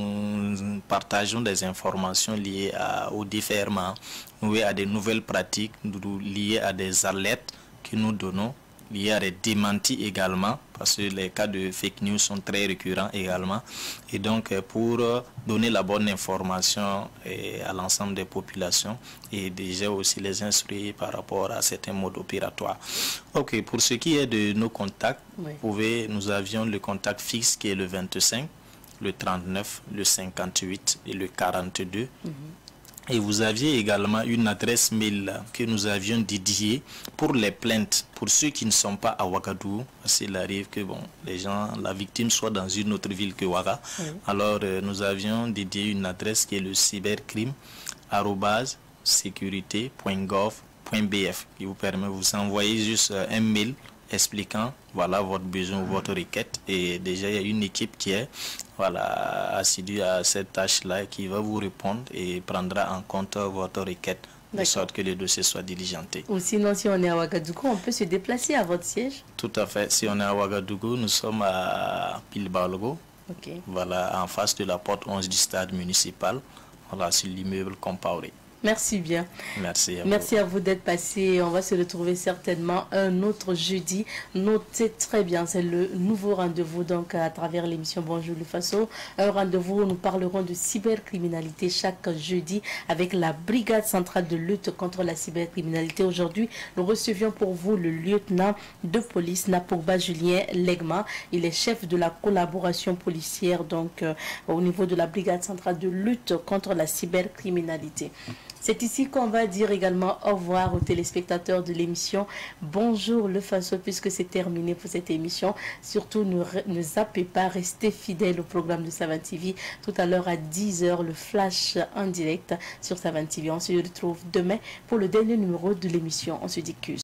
nous partageons des informations liées à, au déferment, liées à des nouvelles pratiques, liées à des alertes que nous donnons. Il y a des démentis également, parce que les cas de fake news sont très récurrents également. Et donc, pour donner la bonne information à l'ensemble des populations et déjà aussi les instruire par rapport à certains modes opératoires. Ok, pour ce qui est de nos contacts, oui. vous pouvez, nous avions le contact fixe qui est le vingt-cinq, le trente-neuf, le cinquante-huit et le quarante-deux. Mm-hmm. Et vous aviez également une adresse mail que nous avions dédiée pour les plaintes, pour ceux qui ne sont pas à Ouagadougou, parce qu'il arrive que bon, les gens, la victime soit dans une autre ville que Ouaga. Oui. Alors euh, nous avions dédié une adresse qui est le cybercrime arobase sécurité point gov point b f qui vous permet de vous envoyer juste euh, un mail expliquant voilà votre besoin ou votre requête et déjà il y a une équipe qui est voilà assidue à cette tâche là qui va vous répondre et prendra en compte votre requête de sorte que le dossier soit diligenté. Ou sinon si on est à Ouagadougou, on peut se déplacer à votre siège? Tout à fait, si on est à Ouagadougou, nous sommes à Pilbalogo, okay. voilà en face de la porte onze du stade municipal, voilà sur l'immeuble Compaoré. Merci bien. Merci à vous. Merci à vous d'être passé. On va se retrouver certainement un autre jeudi. Notez très bien, c'est le nouveau rendez-vous donc à travers l'émission Bonjour le Faso. Un rendez-vous où nous parlerons de cybercriminalité chaque jeudi avec la Brigade centrale de lutte contre la cybercriminalité. Aujourd'hui, nous recevions pour vous le lieutenant de police Napogba Julien Legman. Il est chef de la collaboration policière donc euh, au niveau de la Brigade centrale de lutte contre la cybercriminalité. C'est ici qu'on va dire également au revoir aux téléspectateurs de l'émission Bonjour le Faso, puisque c'est terminé pour cette émission. Surtout, ne, ne zappez pas, restez fidèles au programme de Savan T V. Tout à l'heure à dix heures, le flash en direct sur Savan T V. On se retrouve demain pour le dernier numéro de l'émission. On se dit que